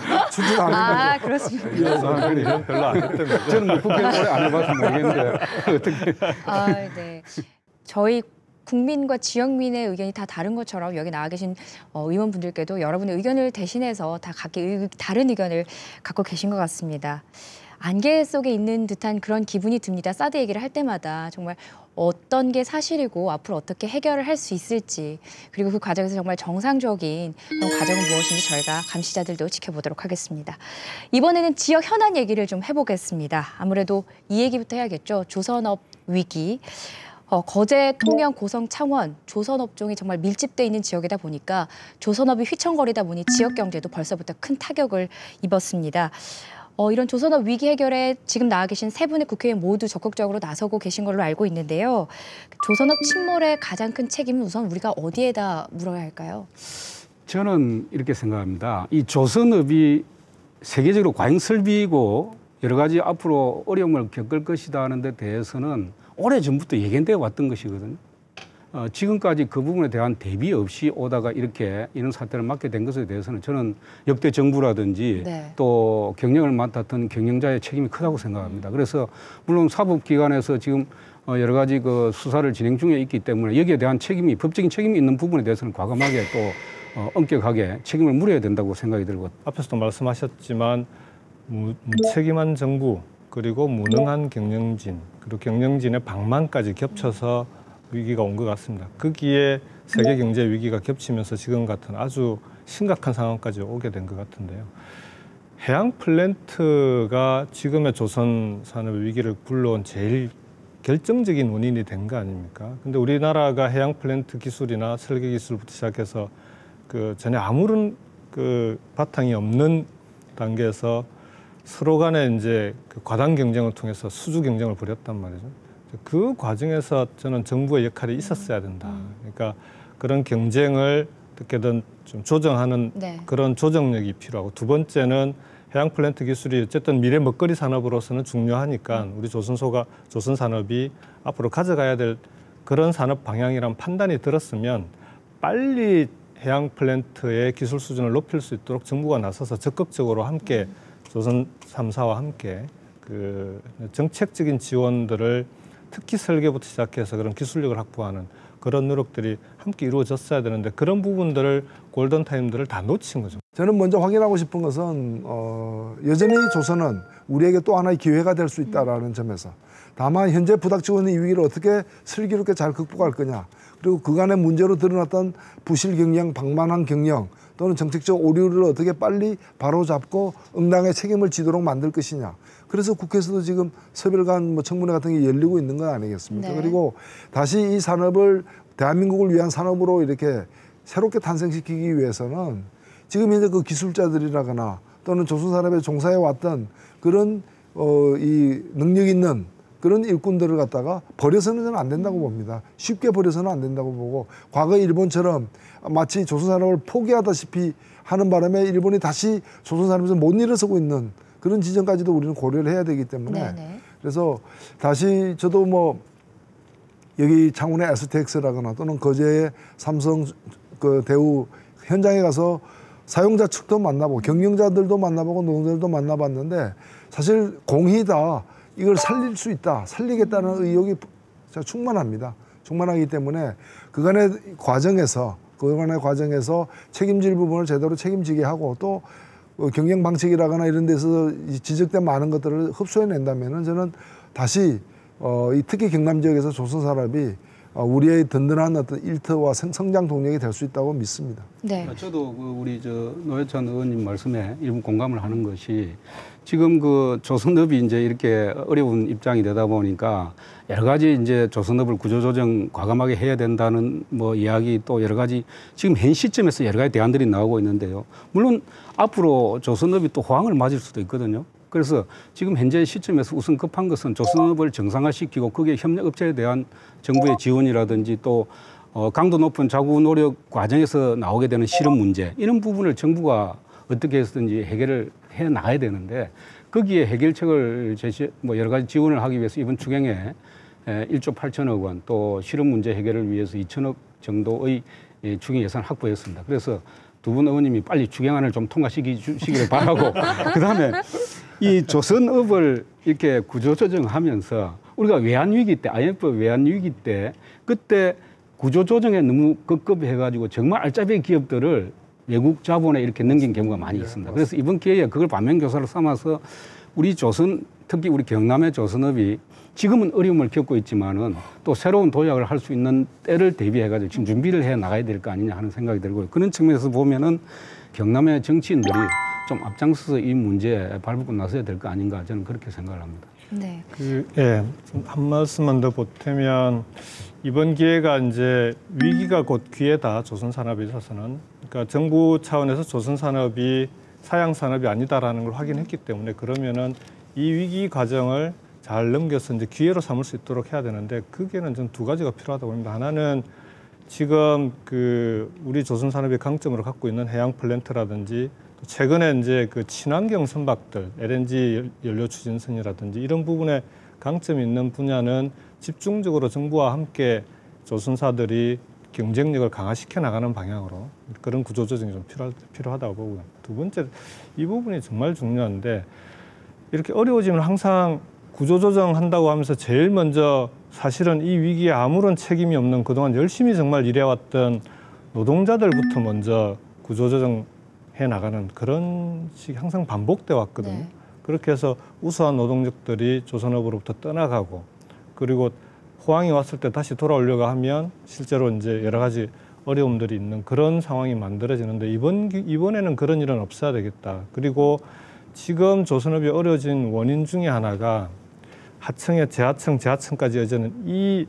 아, 거죠. 그렇습니다. 그래요? 별로 안 했던 거죠. 저는 뭐 국회를 오래 안 해봐서 모르겠는데 어떻게 아, 네. 저희 국민과 지역민의 의견이 다 다른 것처럼 여기 나와 계신 의원분들께도 여러분의 의견을 대신해서 다 각기 다른 의견을 갖고 계신 것 같습니다. 안개 속에 있는 듯한 그런 기분이 듭니다. 사드 얘기를 할 때마다 정말 어떤 게 사실이고 앞으로 어떻게 해결을 할 수 있을지 그리고 그 과정에서 정말 정상적인 그런 과정은 무엇인지 저희가 감시자들도 지켜보도록 하겠습니다. 이번에는 지역 현안 얘기를 좀 해보겠습니다. 아무래도 이 얘기부터 해야겠죠. 조선업 위기. 거제, 통영, 고성, 창원, 조선업종이 정말 밀집돼 있는 지역이다 보니까 조선업이 휘청거리다 보니 지역 경제도 벌써부터 큰 타격을 입었습니다. 이런 조선업 위기 해결에 지금 나와 계신 세 분의 국회의원 모두 적극적으로 나서고 계신 걸로 알고 있는데요. 조선업 침몰의 가장 큰 책임은 우선 우리가 어디에다 물어야 할까요? 저는 이렇게 생각합니다. 이 조선업이 세계적으로 과잉 설비이고 여러 가지 앞으로 어려움을 겪을 것이다 하는 데 대해서는 오래전부터 예견되어 왔던 것이거든요. 지금까지 그 부분에 대한 대비 없이 오다가 이렇게 이런 사태를 맞게 된 것에 대해서는 저는 역대 정부라든지 네. 또 경영을 맡았던 경영자의 책임이 크다고 생각합니다. 그래서 물론 사법기관에서 지금 여러 가지 그 수사를 진행 중에 있기 때문에 여기에 대한 책임이 법적인 책임이 있는 부분에 대해서는 과감하게 또 엄격하게 책임을 물어야 된다고 생각이 들고 앞에서도 말씀하셨지만 무책임한 정부 그리고 무능한 경영진 그리고 경영진의 방만까지 겹쳐서 위기가 온 것 같습니다. 거기에 세계 경제 위기가 겹치면서 지금 같은 아주 심각한 상황까지 오게 된 것 같은데요. 해양 플랜트가 지금의 조선 산업 위기를 불러온 제일 결정적인 원인이 된 거 아닙니까? 근데 우리나라가 해양 플랜트 기술이나 설계 기술부터 시작해서 그 전에 아무런 그 바탕이 없는 단계에서 서로 간에 이제 그 과당 경쟁을 통해서 수주 경쟁을 벌였단 말이죠. 그 과정에서 저는 정부의 역할이 있었어야 된다. 그러니까 그런 경쟁을 어떻게든 좀 조정하는 네. 그런 조정력이 필요하고 두 번째는 해양 플랜트 기술이 어쨌든 미래 먹거리 산업으로서는 중요하니까 우리 조선 산업이 앞으로 가져가야 될 그런 산업 방향이란 판단이 들었으면 빨리 해양 플랜트의 기술 수준을 높일 수 있도록 정부가 나서서 적극적으로 함께 조선 3사와 함께 그 정책적인 지원들을 특히 설계부터 시작해서 그런 기술력을 확보하는 그런 노력들이 함께 이루어졌어야 되는데 그런 부분들을 골든타임들을 다 놓친 거죠. 저는 먼저 확인하고 싶은 것은 여전히 조선은 우리에게 또 하나의 기회가 될 수 있다는 점에서 다만 현재 부닥치고 있는 이 위기를 어떻게 슬기롭게 잘 극복할 거냐 그리고 그간의 문제로 드러났던 부실 경영, 방만한 경영 또는 정책적 오류를 어떻게 빨리 바로잡고 응당의 책임을 지도록 만들 것이냐. 그래서 국회에서도 지금 서별관 청문회 같은 게 열리고 있는 건 아니겠습니까? 네. 그리고 다시 이 산업을 대한민국을 위한 산업으로 이렇게 새롭게 탄생시키기 위해서는 지금 현재 그 기술자들이라거나 또는 조선산업에 종사해 왔던 그런 이 능력 있는 그런 일꾼들을 갖다가 버려서는 저는 안 된다고 봅니다. 쉽게 버려서는 안 된다고 보고 과거 일본처럼 마치 조선산업을 포기하다시피 하는 바람에 일본이 다시 조선산업에서 못 일어서고 있는 그런 지점까지도 우리는 고려를 해야 되기 때문에 네네. 그래서 다시 저도 뭐 여기 창원의 STX라거나 또는 거제의 삼성 그 대우 현장에 가서 사용자 측도 만나보고 경영자들도 만나보고 노동자들도 만나봤는데 사실 공희다 이걸 살릴 수 있다 살리겠다는 의욕이 충만합니다. 충만하기 때문에 그간의 과정에서 책임질 부분을 제대로 책임지게 하고 또 경영 방식이라거나 이런 데서 지적된 많은 것들을 흡수해낸다면은 저는 다시 특히 경남 지역에서 조선산업이 우리의 든든한 어떤 일터와 성장 동력이 될 수 있다고 믿습니다. 네. 저도 우리 노회찬 의원님 말씀에 일부 공감을 하는 것이 지금 그 조선업이 이제 이렇게 어려운 입장이 되다 보니까 여러 가지 이제 조선업을 구조조정 과감하게 해야 된다는 뭐 이야기 또 여러 가지 지금 현 시점에서 여러 가지 대안들이 나오고 있는데요. 물론 앞으로 조선업이 또 호황을 맞을 수도 있거든요. 그래서 지금 현재 시점에서 우선 급한 것은 조선업을 정상화시키고 거기에 협력업체에 대한 정부의 지원이라든지 또 강도 높은 자구 노력 과정에서 나오게 되는 실업 문제 이런 부분을 정부가 어떻게 해서든지 해결을 해 나가야 되는데 거기에 해결책을 뭐 여러 가지 지원을 하기 위해서 이번 추경에 1조 8천억 원 또 실업 문제 해결을 위해서 2천억 정도의 추경 예산을 확보했습니다. 그래서 두 분 의원님이 빨리 추경안을 좀 통과시키기를 바라고 그다음에 이 조선업을 이렇게 구조조정하면서 우리가 외환위기 때 IMF 외환위기 때 그때 구조조정에 너무 급급해가지고 정말 알짜배기 기업들을 외국 자본에 이렇게 넘긴 경우가 많이 있습니다. 그래서 이번 기회에 그걸 반면교사로 삼아서 우리 조선 특히 우리 경남의 조선업이 지금은 어려움을 겪고 있지만은 또 새로운 도약을 할 수 있는 때를 대비해가지고 지금 준비를 해 나가야 될 거 아니냐 하는 생각이 들고요. 그런 측면에서 보면은 경남의 정치인들이 좀 앞장서서 이 문제에 발벗고 나서야 될 거 아닌가 저는 그렇게 생각을 합니다. 네. 좀 한 말씀만 더 보태면 이번 기회가 이제 위기가 곧 기회다 조선 산업에 있어서는 그러니까 정부 차원에서 조선 산업이 사양 산업이 아니다라는 걸 확인했기 때문에 그러면은 이 위기 과정을 잘 넘겨서 이제 기회로 삼을 수 있도록 해야 되는데 그게는 좀 두 가지가 필요하다고 봅니다. 하나는 지금 그 우리 조선 산업의 강점으로 갖고 있는 해양 플랜트라든지 또 최근에 이제 그 친환경 선박들 LNG 연료 추진선이라든지 이런 부분에 강점이 있는 분야는 집중적으로 정부와 함께 조선사들이 경쟁력을 강화시켜 나가는 방향으로 그런 구조조정이 좀 필요하다고 보고요. 두 번째, 이 부분이 정말 중요한데 이렇게 어려워지면 항상 구조조정한다고 하면서 제일 먼저 사실은 이 위기에 아무런 책임이 없는 그동안 열심히 정말 일해왔던 노동자들부터 먼저 구조조정해 나가는 그런 식이 항상 반복돼 왔거든요. 네. 그렇게 해서 우수한 노동력들이 조선업으로부터 떠나가고 그리고 호황이 왔을 때 다시 돌아오려고 하면 실제로 이제 여러 가지 어려움들이 있는 그런 상황이 만들어지는데 이번에는 그런 일은 없어야 되겠다. 그리고 지금 조선업이 어려워진 원인 중에 하나가 하청에 재하청까지 이어지는 이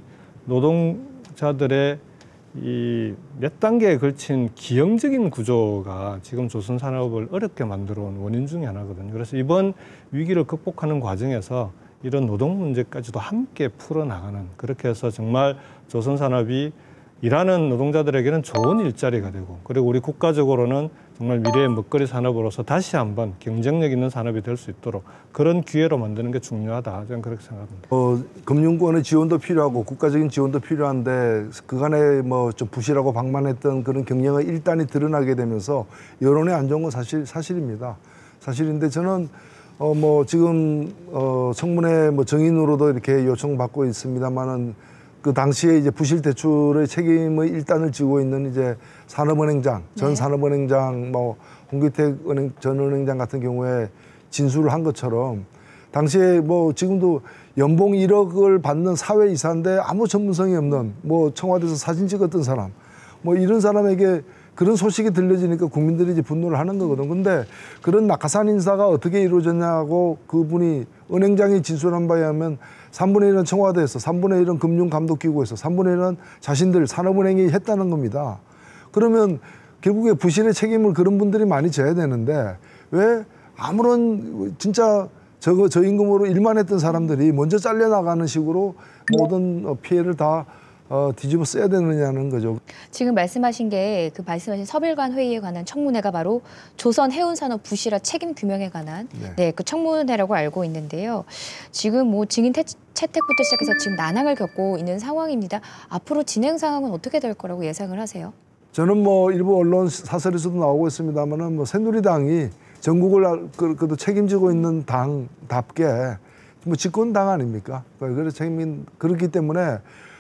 노동자들의 이 몇 단계에 걸친 기형적인 구조가 지금 조선 산업을 어렵게 만들어 온 원인 중에 하나거든요. 그래서 이번 위기를 극복하는 과정에서 이런 노동 문제까지도 함께 풀어나가는 그렇게 해서 정말 조선 산업이 일하는 노동자들에게는 좋은 일자리가 되고 그리고 우리 국가적으로는 정말 미래의 먹거리 산업으로서 다시 한번 경쟁력 있는 산업이 될 수 있도록 그런 기회로 만드는 게 중요하다. 저는 그렇게 생각합니다. 금융권의 지원도 필요하고 국가적인 지원도 필요한데 그간에 뭐 좀 부실하고 방만했던 그런 경영의 일단이 드러나게 되면서 여론이 안 좋은 건 사실입니다. 사실인데 저는 뭐 지금 청문회 뭐 정인으로도 이렇게 요청받고 있습니다만은 그 당시에 이제 부실 대출의 책임의 일단을 지고 있는 이제 산업은행장, 전 산업은행장, 뭐 홍기택 전 은행장 같은 경우에 진술을 한 것처럼 당시에 뭐 지금도 연봉 1억을 받는 사회이사인데 아무 전문성이 없는 뭐 청와대에서 사진 찍었던 사람, 뭐 이런 사람에게 그런 소식이 들려지니까 국민들이 이제 분노를 하는 거거든. 근데 그런 낙하산 인사가 어떻게 이루어졌냐고 그분이 은행장이 진술한 바에 하면 3분의 1은 청와대에서, 3분의 1은 금융감독기구에서, 3분의 1은 자신들 산업은행이 했다는 겁니다. 그러면 결국에 부실의 책임을 그런 분들이 많이 져야 되는데 왜 아무런 진짜 저임금으로 일만 했던 사람들이 먼저 잘려나가는 식으로 모든 피해를 다 뒤집어 써야 되느냐는 거죠. 지금 말씀하신 게 그 말씀하신 서별관 회의에 관한 청문회가 바로 조선 해운산업 부실화 책임 규명에 관한 그 청문회라고 알고 있는데요. 지금 뭐 증인 채택부터 시작해서 지금 난항을 겪고 있는 상황입니다. 앞으로 진행 상황은 어떻게 될 거라고 예상을 하세요? 저는 뭐 일부 언론 사설에서도 나오고 있습니다만은 뭐 새누리당이 전국을 그래도 책임지고 있는 당답게 뭐 집권당 아닙니까? 그래서 그렇기 때문에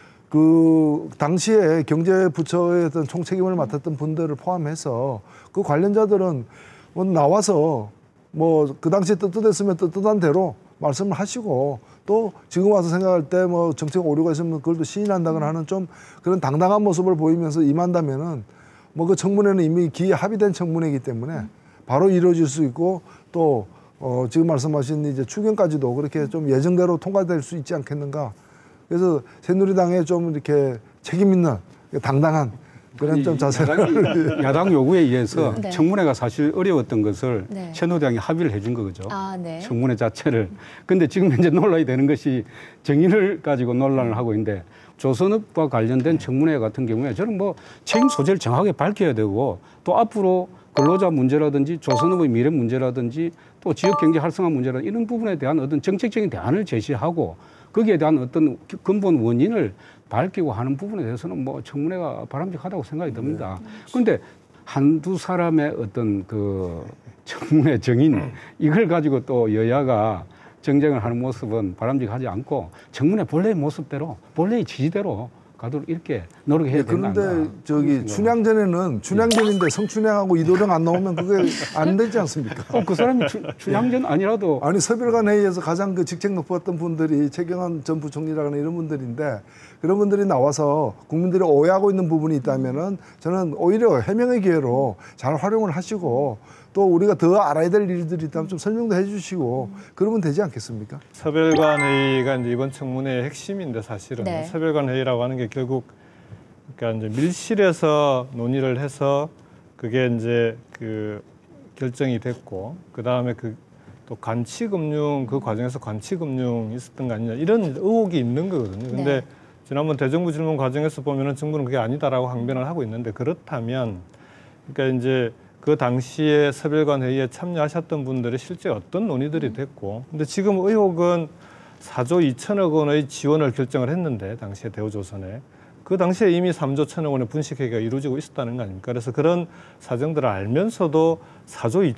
그 당시에 경제부처의 어떤 총책임을 맡았던 분들을 포함해서 그 관련자들은 뭐 나와서 뭐 그 당시에 떳떳했으면 떳떳한 대로 말씀을 하시고 또 지금 와서 생각할 때 뭐 정책 오류가 있으면 그걸 또 시인한다거나 하는 좀 그런 당당한 모습을 보이면서 임한다면은 뭐 그 청문회는 이미 기에 합의된 청문회이기 때문에 바로 이루어질 수 있고 또 지금 말씀하신 이제 추경까지도 그렇게 좀 예정대로 통과될 수 있지 않겠는가. 그래서 새누리당에 좀 이렇게 책임 있는 당당한 그런 좀 자세를 야당 요구에 의해서 네. 청문회가 사실 어려웠던 것을 네. 새누리당이 합의를 해준 거죠. 아, 네. 청문회 자체를. 근데 지금 현재 논란이 되는 것이 정의를 가지고 논란을 하고 있는데 조선업과 관련된 청문회 같은 경우에 저는 뭐 책임 소재를 정확하게 밝혀야 되고 또 앞으로 근로자 문제라든지 조선업의 미래 문제라든지 또 지역 경제 활성화 문제라든지 이런 부분에 대한 어떤 정책적인 대안을 제시하고 거기에 대한 어떤 근본 원인을 밝히고 하는 부분에 대해서는 뭐 청문회가 바람직하다고 생각이 듭니다. 그런데 한두 사람의 어떤 그 청문회 정인 이걸 가지고 또 여야가 정쟁을 하는 모습은 바람직하지 않고 청문회 본래의 모습대로 본래의 지지대로 가도록 이렇게 노력해야 된다. 그런데 저기 춘향전에는 춘향전인데 성춘향하고 이도령 안 나오면 그게 안 되지 않습니까? 그 사람이 춘향전 아니라도 아니 서별관 회의에서 가장 그 직책 높았던 분들이 최경환 전 부총리라는 이런 분들인데 그런 분들이 나와서 국민들이 오해하고 있는 부분이 있다면은 저는 오히려 해명의 기회로 잘 활용을 하시고 또 우리가 더 알아야 될 일들이 있다면 좀 설명도 해주시고 그러면 되지 않겠습니까? 서별관 회의가 이제 이번 청문회의 핵심인데 사실은 네. 서별관 회의라고 하는 게 결국 그러니까 이제 밀실에서 논의를 해서 그게 이제 그 결정이 됐고 그 다음에 또 관치금융 그 과정에서 관치금융이 있었던 거 아니냐 이런 의혹이 있는 거거든요. 근데 네. 지난번 대정부 질문 과정에서 보면은 정부는 그게 아니다라고 항변을 하고 있는데 그렇다면 그러니까 이제 그 당시에 서별관 회의에 참여하셨던 분들이 실제 어떤 논의들이 됐고 근데 지금 의혹은 4조 2천억 원의 지원을 결정을 했는데 당시에 대우조선에 그 당시에 이미 3조 1천억 원의 분식회계가 이루어지고 있었다는 거 아닙니까? 그래서 그런 사정들을 알면서도 4조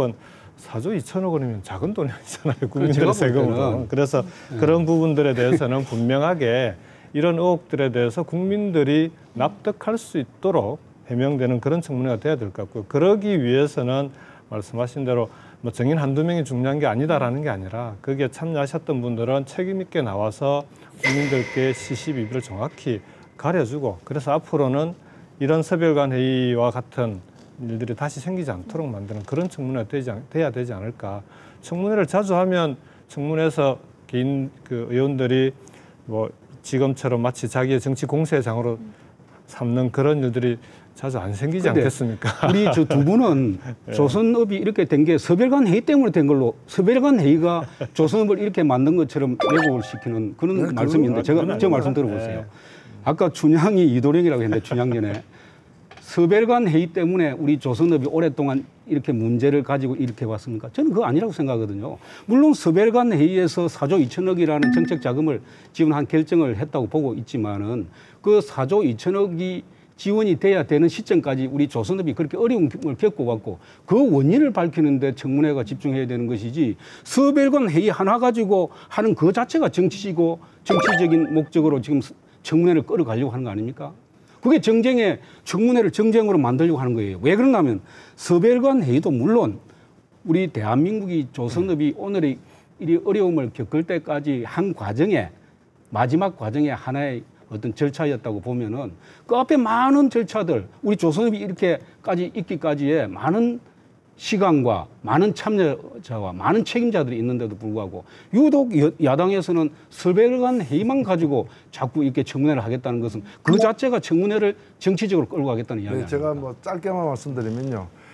2천억 원이면 작은 돈이 아니잖아요. 국민들의 세금으로. 그래서 그런 부분들에 대해서는 분명하게 이런 의혹들에 대해서 국민들이 납득할 수 있도록 해명되는 그런 청문회가 돼야 될 것 같고요. 그러기 위해서는 말씀하신 대로 뭐 정인 한두 명이 중요한 게 아니다라는 게 아니라 거기에 참여하셨던 분들은 책임 있게 나와서 국민들께 시시비비를 정확히 가려주고 그래서 앞으로는 이런 서별관 회의와 같은 일들이 다시 생기지 않도록 만드는 그런 청문회가 돼야 되지 않을까. 청문회를 자주 하면 청문회에서 개인 그 의원들이 뭐 지금처럼 마치 자기의 정치 공세장으로 삼는 그런 일들이 자주 안 생기지 않겠습니까? 우리 저 두 분은 조선업이 이렇게 된 게 서별관 회의 때문에 된 걸로 서별관 회의가 조선업을 이렇게 만든 것처럼 왜곡을 시키는 그런 말씀인데 제가 말씀 들어보세요. 아까 춘향이 이도령이라고 했는데 춘향전에 서별관 회의 때문에 우리 조선업이 오랫동안 이렇게 문제를 가지고 이렇게 왔습니까? 저는 그거 아니라고 생각하거든요. 물론 서별관 회의에서 4조 2천억이라는 정책 자금을 지원한 결정을 했다고 보고 있지만은 그 4조 2천억이 지원이 돼야 되는 시점까지 우리 조선업이 그렇게 어려움을 겪고 왔고 그 원인을 밝히는데 청문회가 집중해야 되는 것이지 서별관 회의 하나 가지고 하는 그 자체가 정치시고 정치적인 목적으로 지금 청문회를 끌어가려고 하는 거 아닙니까? 그게 청문회를 정쟁으로 만들려고 하는 거예요. 왜 그러냐면 서별관 회의도 물론 우리 대한민국이 조선업이 오늘의 이 어려움을 겪을 때까지 한 과정에 마지막 과정에 하나의 어떤 절차였다고 보면은 그 앞에 많은 절차들 우리 조선업이 이렇게까지 있기까지의 많은 시간과 많은 참여자와 많은 책임자들이 있는데도 불구하고 유독 야당에서는 서별관 회의만 가지고 자꾸 이렇게 청문회를 하겠다는 것은 그 자체가 청문회를 정치적으로 끌고 가겠다는 이야기입니다. 제가 뭐 짧게만 말씀드리면요.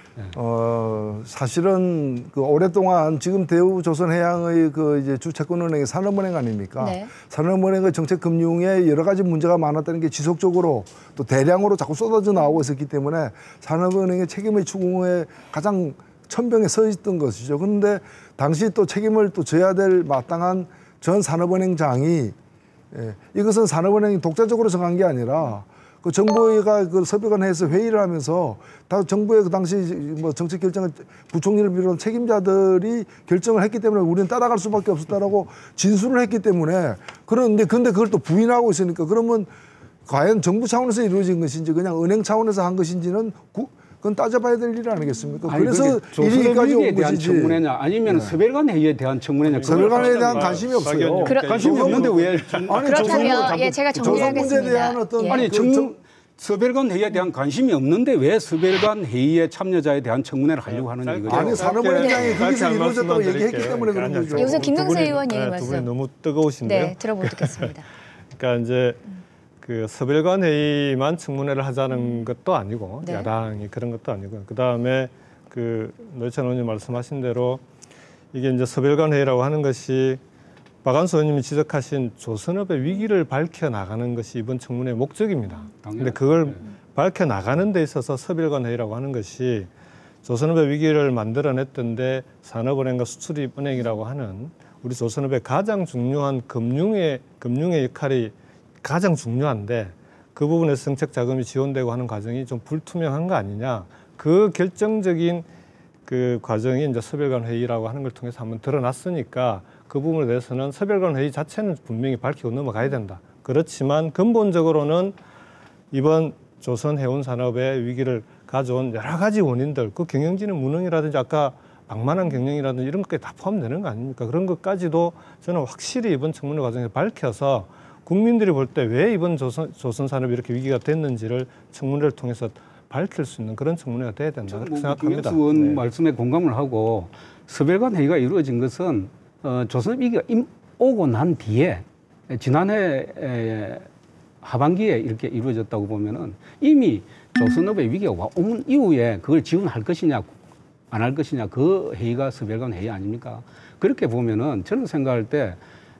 사실은 그 오랫동안 지금 대우조선해양의 그 이제 주채권은행이 산업은행 아닙니까? 네. 산업은행의 정책금융에 여러 가지 문제가 많았다는 게 지속적으로 또 대량으로 자꾸 쏟아져 나오고 있었기 때문에 산업은행의 책임의 추궁에 가장 천병에 서 있던 것이죠. 그런데 당시 또 책임을 또 져야 될 마땅한 전 산업은행장이 이것은 산업은행이 독자적으로 정한 게 아니라 그 정부가 그 서별관회에서 회의를 하면서 다 정부의 그 당시 뭐 정책 결정을 부총리를 비롯한 책임자들이 결정을 했기 때문에 우리는 따라갈 수밖에 없었다라고 진술을 했기 때문에 근데 그걸 또 부인하고 있으니까 그러면 과연 정부 차원에서 이루어진 것인지 그냥 은행 차원에서 한 것인지는 그건 따져봐야 될 일 아니겠습니까? 아니, 그래서 조선업위기에 온 대한 것이지. 청문회냐 아니면 서별관회의에 대한 청문회냐. 서별관회에 대한 관심이 없어요. 관심이 없는데 왜? 그렇다면 제가 조선 문제에 대한 정리하겠습니다. 어떤 예. 아니 서별관 회의에 대한 관심이 없는데 왜 서별관 회의의 참여자에 대한 청문회를 하려고 하는 얘기죠? 아니 산업은행장이 거기서 이루어졌다고 얘기했기 드릴게요. 때문에 그런 거죠. 여기서 김경수 두 분이- 의원 얘기 두 말씀. 분이 너무 뜨거우신데요. 네, 들어보겠습니다. 그러니까 이제 그 서별관 회의만 청문회를 하자는 것도 아니고 네. 야당이 그런 것도 아니고 그 다음에 그 노회찬 의원님 말씀하신 대로 이게 이제 서별관 회의라고 하는 것이 박완수 의원님이 지적하신 조선업의 위기를 밝혀 나가는 것이 이번 청문회의 목적입니다. 그런데 그걸 밝혀 나가는 데 있어서 서별관 회의라고 하는 것이 조선업의 위기를 만들어냈던데 산업은행과 수출입은행이라고 하는 우리 조선업의 가장 중요한 금융의 역할이 가장 중요한데 그 부분에서 정책 자금이 지원되고 하는 과정이 좀 불투명한 거 아니냐. 그 결정적인 그 과정이 이제 서별관 회의라고 하는 걸 통해서 한번 드러났으니까 그 부분에 대해서는 서별관 회의 자체는 분명히 밝히고 넘어가야 된다. 그렇지만 근본적으로는 이번 조선 해운 산업의 위기를 가져온 여러 가지 원인들, 그 경영진의 무능이라든지 아까 방만한 경영이라든지 이런 것까지 다 포함되는 거 아닙니까? 그런 것까지도 저는 확실히 이번 청문회 과정에서 밝혀서 국민들이 볼 때 왜 이번 조선 산업이 이렇게 위기가 됐는지를 청문회를 통해서 밝힐 수 있는 그런 청문회가 돼야 된다 그렇게 생각합니다. 김경수 의원 네. 말씀에 공감을 하고 서별관 회의가 이루어진 것은 조선업 위기가 오고 난 뒤에 지난해 하반기에 이렇게 이루어졌다고 보면은 이미 조선업의 위기가 온 이후에 그걸 지원할 것이냐 안 할 것이냐 그 회의가 서별관 회의 아닙니까? 그렇게 보면은 저는 생각할 때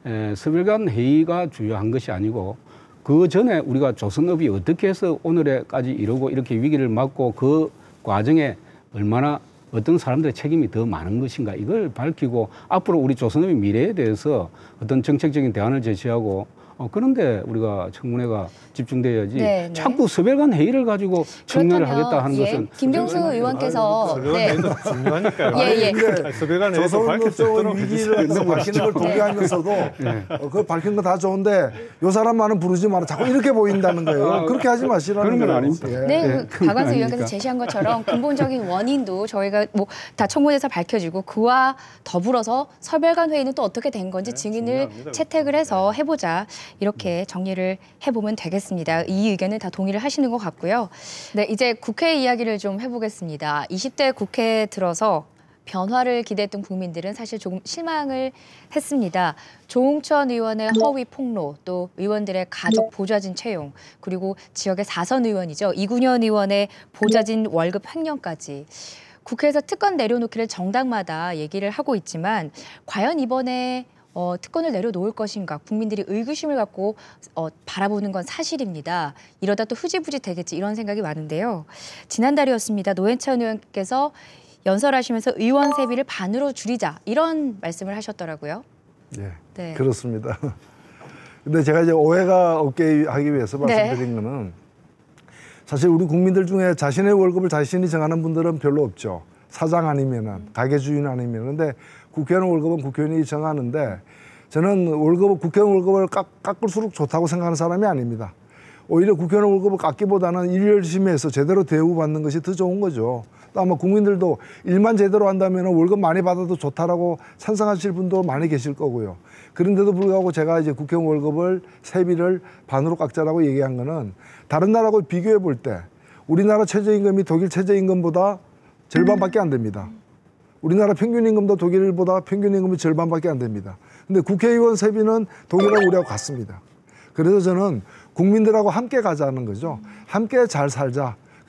서별관 회의가 주요한 것이 아니고 그 전에 우리가 조선업이 어떻게 해서 오늘에까지 이러고 이렇게 위기를 맞고 그 과정에 얼마나 어떤 사람들의 책임이 더 많은 것인가 이걸 밝히고 앞으로 우리 조선업의 미래에 대해서 어떤 정책적인 대안을 제시하고 그런데 우리가 청문회가 집중돼야지 네. 자꾸 서별관 회의를 가지고 청문회를 하겠다 하는 것은 김경수 의원께서 서별관 회의도 중요하니까요. 예. 서별관 회의도 밝힐 수 있도록 위기를 밝히는 걸 동의하면서도 그걸 밝힌 거 다 좋은데 요 사람만은 부르지 마라. 자꾸 이렇게 보인다는 거예요. 그렇게 하지 마시라는 그런 건 거예요. 아닙니다. 네, 그건 박완수 의원께서 아니니까. 제시한 것처럼 근본적인 원인도 저희가 뭐 다 청문회에서 밝혀지고 그와 더불어서 서별관 회의는 또 어떻게 된 건지 증인을 중요합니다. 채택을 해서 해보자 이렇게 정리를 해보면 되겠습니다. 이 의견을 다 동의를 하시는 것 같고요. 네, 이제 국회 이야기를 좀 해보겠습니다. 20대 국회에 들어서 변화를 기대했던 국민들은 사실 조금 실망을 했습니다. 조홍천 의원의 허위 폭로, 또 의원들의 가족 보좌진 채용, 그리고 지역의 4선 의원이죠. 이군현 의원의 보좌진 월급 횡령까지. 국회에서 특권 내려놓기를 정당마다 얘기를 하고 있지만 과연 이번에 특권을 내려놓을 것인가 국민들이 의구심을 갖고 바라보는 건 사실입니다. 이러다 또 흐지부지 되겠지 이런 생각이 많은데요. 지난달이었습니다. 노회찬 의원께서 연설하시면서 의원 세비를 반으로 줄이자 이런 말씀을 하셨더라고요. 네. 그렇습니다. 근데 제가 이제 오해가 없게 하기 위해서 말씀드린 거는 사실 우리 국민들 중에 자신의 월급을 자신이 정하는 분들은 별로 없죠. 사장 아니면은 가게 주인 아니면. 근데 국회의원 월급은 국회의원이 정하는데 저는 국회의원 월급을 깎을수록 좋다고 생각하는 사람이 아닙니다. 오히려 국회의원 월급을 깎기보다는 일 열심히 해서 제대로 대우받는 것이 더 좋은 거죠. 또 아마 국민들도 일만 제대로 한다면 월급 많이 받아도 좋다라고 찬성하실 분도 많이 계실 거고요. 그런데도 불구하고 제가 이제 국회의원 월급을 세비를 반으로 깎자라고 얘기한 거는 다른 나라하고 비교해 볼 때 우리나라 최저임금이 독일 최저임금보다 절반밖에 안 됩니다. 우리나라 평균임금도 독일보다 평균임금이 절반밖에 안 됩니다. 근데 국회의원 세비는 독일하고 우리하고 같습니다. 그래서 저는 국민들하고 함께 가자는 거죠. 함께 잘 살자.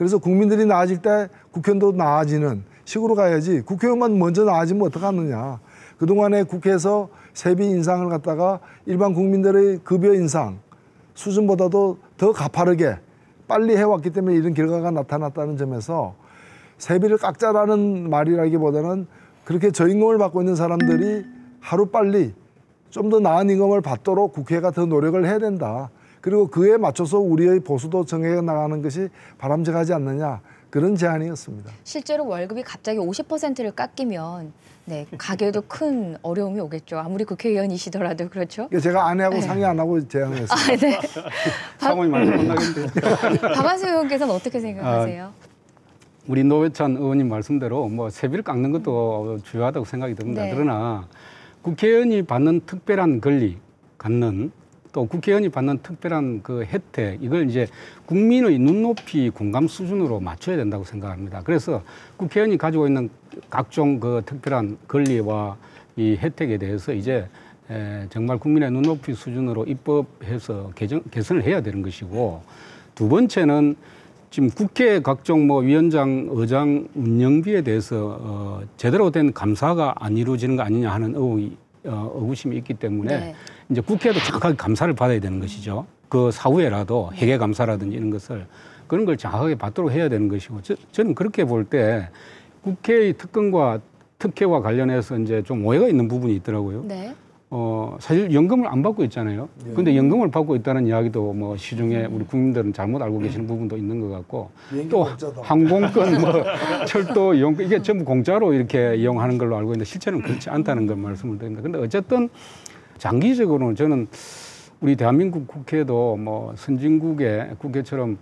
그래서 국민들이 나아질 때 국회의원도 나아지는 식으로 가야지 국회의원만 먼저 나아지면 어떡하느냐. 그동안에 국회에서 세비 인상을 갖다가 일반 국민들의 급여 인상 수준보다도 더 가파르게 빨리 해왔기 때문에 이런 결과가 나타났다는 점에서 세비를 깎자라는 말이라기보다는 그렇게 저임금을 받고 있는 사람들이 하루빨리 좀 더 나은 임금을 받도록 국회가 더 노력을 해야 된다. 그리고 그에 맞춰서 우리의 보수도 정해 나가는 것이 바람직하지 않느냐. 그런 제안이었습니다. 실제로 월급이 갑자기 50%를 깎이면 네, 가게에도 큰 어려움이 오겠죠. 아무리 국회의원이시더라도 그렇죠. 제가 아내하고 상의 안 하고 제안했습니다. 아, 네. 사모님 말씀 혼나겠는데요. 박완수 의원께서는 어떻게 생각하세요? 우리 노회찬 의원님 말씀대로 뭐 세비를 깎는 것도 중요하다고 생각이 듭니다. 네. 그러나 국회의원이 받는 특별한 권리 갖는 또 국회의원이 받는 특별한 그 혜택 이걸 이제 국민의 눈높이 공감 수준으로 맞춰야 된다고 생각합니다. 그래서 국회의원이 가지고 있는 각종 그 특별한 권리와 이 혜택에 대해서 이제 정말 국민의 눈높이 수준으로 입법해서 개선을 해야 되는 것이고 두 번째는 지금 국회 각종 뭐 위원장, 의장 운영비에 대해서 제대로 된 감사가 안 이루어지는 거 아니냐 하는 의구심이 있기 때문에 네. 이제 국회도 정확하게 감사를 받아야 되는 것이죠. 그 사후에라도 회계 감사라든지 이런 것을 그런 걸 정확하게 받도록 해야 되는 것이고 저는 그렇게 볼 때 국회의 특권과 특혜와 관련해서 이제 좀 오해가 있는 부분이 있더라고요. 네. 사실 연금을 안 받고 있잖아요. 그런데 연금을 받고 있다는 이야기도 뭐 시중에 우리 국민들은 잘못 알고 계시는 부분도 있는 것 같고 또 항공권, 뭐 철도 이용권 이게 전부 공짜로 이렇게 이용하는 걸로 알고 있는데 실제는 그렇지 않다는 걸 말씀을 드립니다. 그런데 어쨌든 장기적으로는 저는 우리 대한민국 국회도 뭐 선진국의 국회처럼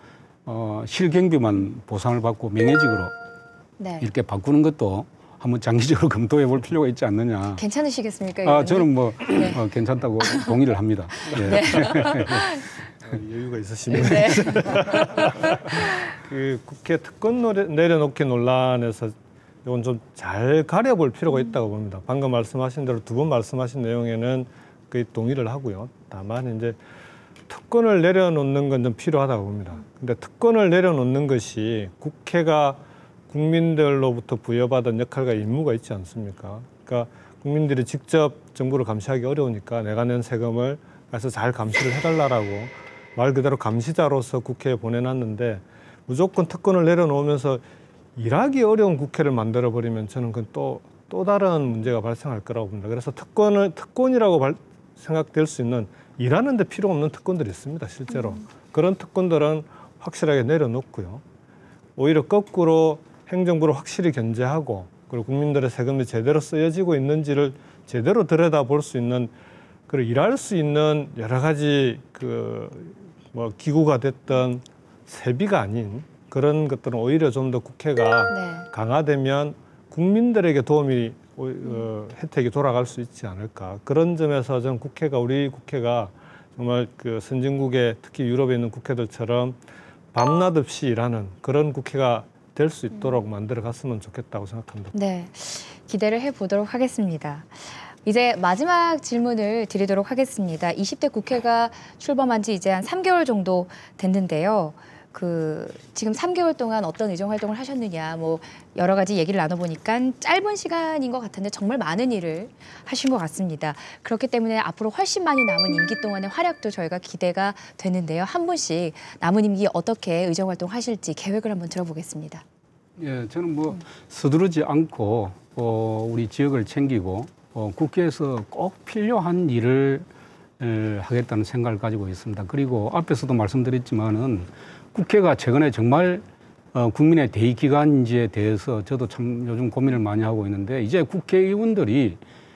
실경비만 보상을 받고 명예직으로 네. 이렇게 바꾸는 것도 한번 장기적으로 검토해 볼 필요가 있지 않느냐. 괜찮으시겠습니까? 아, 의원님? 저는 뭐 네. 괜찮다고 동의를 합니다. 예. 네. 여유가 있으시네요. 네. 그 국회 특권 내려놓기 논란에서 이건 좀 잘 가려볼 필요가 있다고 봅니다. 방금 말씀하신 대로 두 분 말씀하신 내용에는 거의 동의를 하고요. 다만 이제 특권을 내려놓는 건 좀 필요하다고 봅니다. 근데 특권을 내려놓는 것이 국회가 국민들로부터 부여받은 역할과 임무가 있지 않습니까? 그러니까 국민들이 직접 정부를 감시하기 어려우니까 내가 낸 세금을 가서 잘 감시를 해달라고 말 그대로 감시자로서 국회에 보내놨는데 무조건 특권을 내려놓으면서 일하기 어려운 국회를 만들어버리면 저는 그건 또 다른 문제가 발생할 거라고 봅니다. 그래서 특권이라고 생각될 수 있는 일하는 데 필요 없는 특권들이 있습니다. 실제로. 그런 특권들은 확실하게 내려놓고요. 오히려 거꾸로 행정부를 확실히 견제하고 그리고 국민들의 세금이 제대로 쓰여지고 있는지를 제대로 들여다볼 수 있는 그리고 일할 수 있는 여러 가지 뭐 기구가 됐던 세비가 아닌 그런 것들은 오히려 좀 더 국회가 네. 강화되면 국민들에게 도움이 혜택이 돌아갈 수 있지 않을까. 그런 점에서 저는 우리 국회가 정말 그 선진국의 특히 유럽에 있는 국회들처럼 밤낮 없이 일하는 그런 국회가 될 수 있도록 만들어 갔으면 좋겠다고 생각합니다. 네, 기대를 해보도록 하겠습니다. 이제 마지막 질문을 드리도록 하겠습니다. 20대 국회가 출범한 지 이제 한 3개월 정도 됐는데요. 지금 3개월 동안 어떤 의정 활동을 하셨느냐, 뭐 여러 가지 얘기를 나눠보니까 짧은 시간인 것 같은데 정말 많은 일을 하신 것 같습니다. 그렇기 때문에 앞으로 훨씬 많이 남은 임기 동안의 활약도 저희가 기대가 되는데요. 한 분씩 남은 임기 어떻게 의정 활동 하실지 계획을 한번 들어보겠습니다. 예, 저는 뭐 서두르지 않고 우리 지역을 챙기고 국회에서 꼭 필요한 일을 하겠다는 생각을 가지고 있습니다. 그리고 앞에서도 말씀드렸지만은 국회가 최근에 정말 국민의 대의 기관인지에 대해서 저도 참 요즘 고민을 많이 하고 있는데 이제 국회의원들이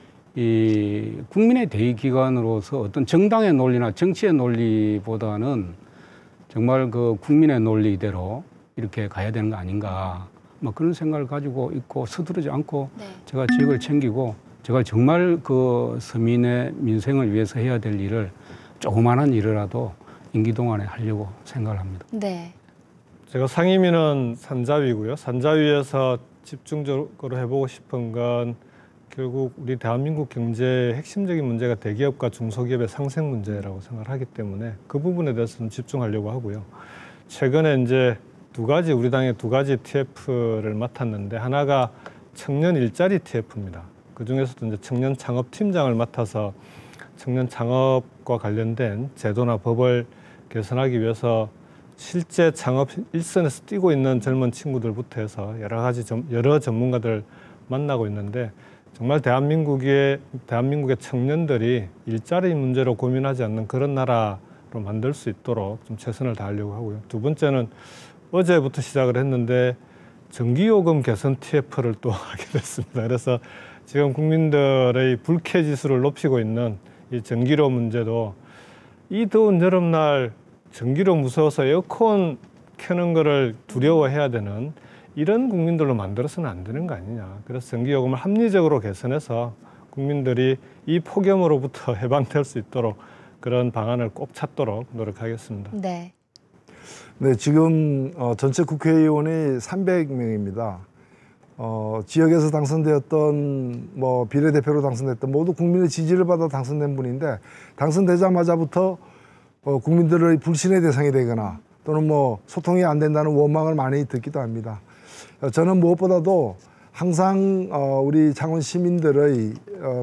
이 국민의 대의 기관으로서 어떤 정당의 논리나 정치의 논리보다는 정말 그 국민의 논리대로 이렇게 가야 되는 거 아닌가 뭐 그런 생각을 가지고 있고 서두르지 않고 네. 제가 지역을 챙기고 제가 정말 그 서민의 민생을 위해서 해야 될 일을 조그마한 일이라도 임기 동안에 하려고 생각을 합니다. 네. 제가 상임위는 산자위고요. 산자위에서 집중적으로 해보고 싶은 건 결국 우리 대한민국 경제의 핵심적인 문제가 대기업과 중소기업의 상생 문제라고 생각을 하기 때문에 그 부분에 대해서는 집중하려고 하고요. 최근에 이제 우리 당의 두 가지 TF를 맡았는데 하나가 청년 일자리 TF입니다. 그 중에서도 이제 청년 창업팀장을 맡아서 청년 창업과 관련된 제도나 법을 개선하기 위해서 실제 창업 일선에서 뛰고 있는 젊은 친구들부터 해서 여러 전문가들 만나고 있는데 정말 대한민국의 청년들이 일자리 문제로 고민하지 않는 그런 나라로 만들 수 있도록 좀 최선을 다하려고 하고요. 두 번째는 어제부터 시작을 했는데 전기요금 개선 TF를 또 하게 됐습니다. 그래서 지금 국민들의 불쾌 지수를 높이고 있는 이 전기료 문제도 이 더운 여름날 전기료 무서워서 에어컨 켜는 거를 두려워해야 되는 이런 국민들로 만들어서는 안 되는 거 아니냐. 그래서 전기요금을 합리적으로 개선해서 국민들이 이 폭염으로부터 해방될 수 있도록 그런 방안을 꼭 찾도록 노력하겠습니다. 네. 네, 지금 전체 국회의원이 300명입니다. 지역에서 당선되었던 비례대표로 당선됐던 모두 국민의 지지를 받아 당선된 분인데 당선되자마자부터 국민들의 불신의 대상이 되거나 또는 소통이 안 된다는 원망을 많이 듣기도 합니다. 저는 무엇보다도 항상 우리 창원 시민들의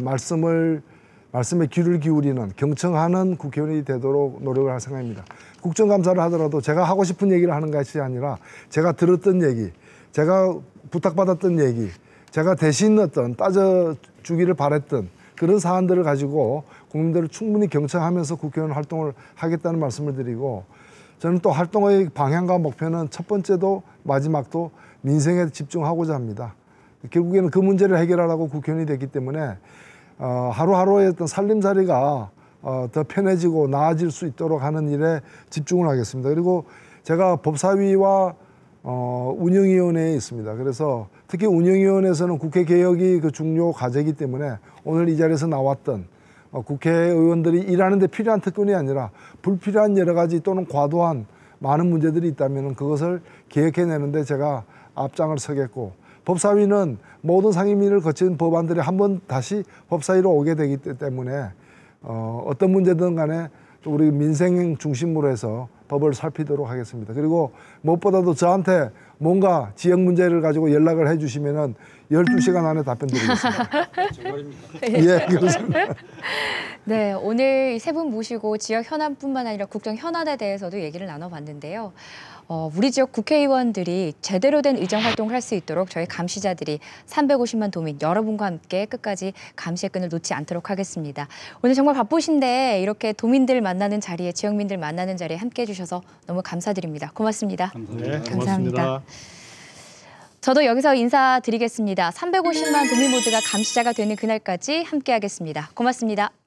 말씀에 귀를 기울이는 경청하는 국회의원이 되도록 노력을 할 생각입니다. 국정감사를 하더라도 제가 하고 싶은 얘기를 하는 것이 아니라 제가 들었던 얘기, 제가 부탁받았던 얘기, 제가 대신 따져주기를 바랬던 그런 사안들을 가지고 국민들을 충분히 경청하면서 국회의원 활동을 하겠다는 말씀을 드리고 저는 또 활동의 방향과 목표는 첫 번째도 마지막도 민생에 집중하고자 합니다. 결국에는 그 문제를 해결하라고 국회의원이 됐기 때문에 하루하루의 어떤 살림살이가 더 편해지고 나아질 수 있도록 하는 일에 집중을 하겠습니다. 그리고 제가 법사위와 운영위원회에 있습니다. 그래서 특히 운영위원회에서는 국회 개혁이 그 중요 과제이기 때문에 오늘 이 자리에서 나왔던 국회의원들이 일하는 데 필요한 특권이 아니라 불필요한 여러 가지 또는 과도한 많은 문제들이 있다면 그것을 개혁해내는데 제가 앞장을 서겠고 법사위는 모든 상임위를 거친 법안들이 한번 다시 법사위로 오게 되기 때문에 어떤 문제든 간에 우리 민생 중심으로 해서 법을 살피도록 하겠습니다. 그리고 무엇보다도 저한테 뭔가 지역 문제를 가지고 연락을 해주시면은 12시간 안에 답변 드리겠습니다. 정말입니까? 예, 그렇습니다. 네, 오늘 세 분 모시고 지역 현안뿐만 아니라 국정 현안에 대해서도 얘기를 나눠봤는데요. 우리 지역 국회의원들이 제대로 된 의정 활동을 할 수 있도록 저희 감시자들이 350만 도민 여러분과 함께 끝까지 감시의 끈을 놓지 않도록 하겠습니다. 오늘 정말 바쁘신데 이렇게 도민들 만나는 자리에 지역민들 만나는 자리에 함께해 주셔서 너무 감사드립니다. 고맙습니다. 감사합니다. 네, 고맙습니다. 저도 여기서 인사드리겠습니다. 350만 도민 모두가 감시자가 되는 그날까지 함께하겠습니다. 고맙습니다.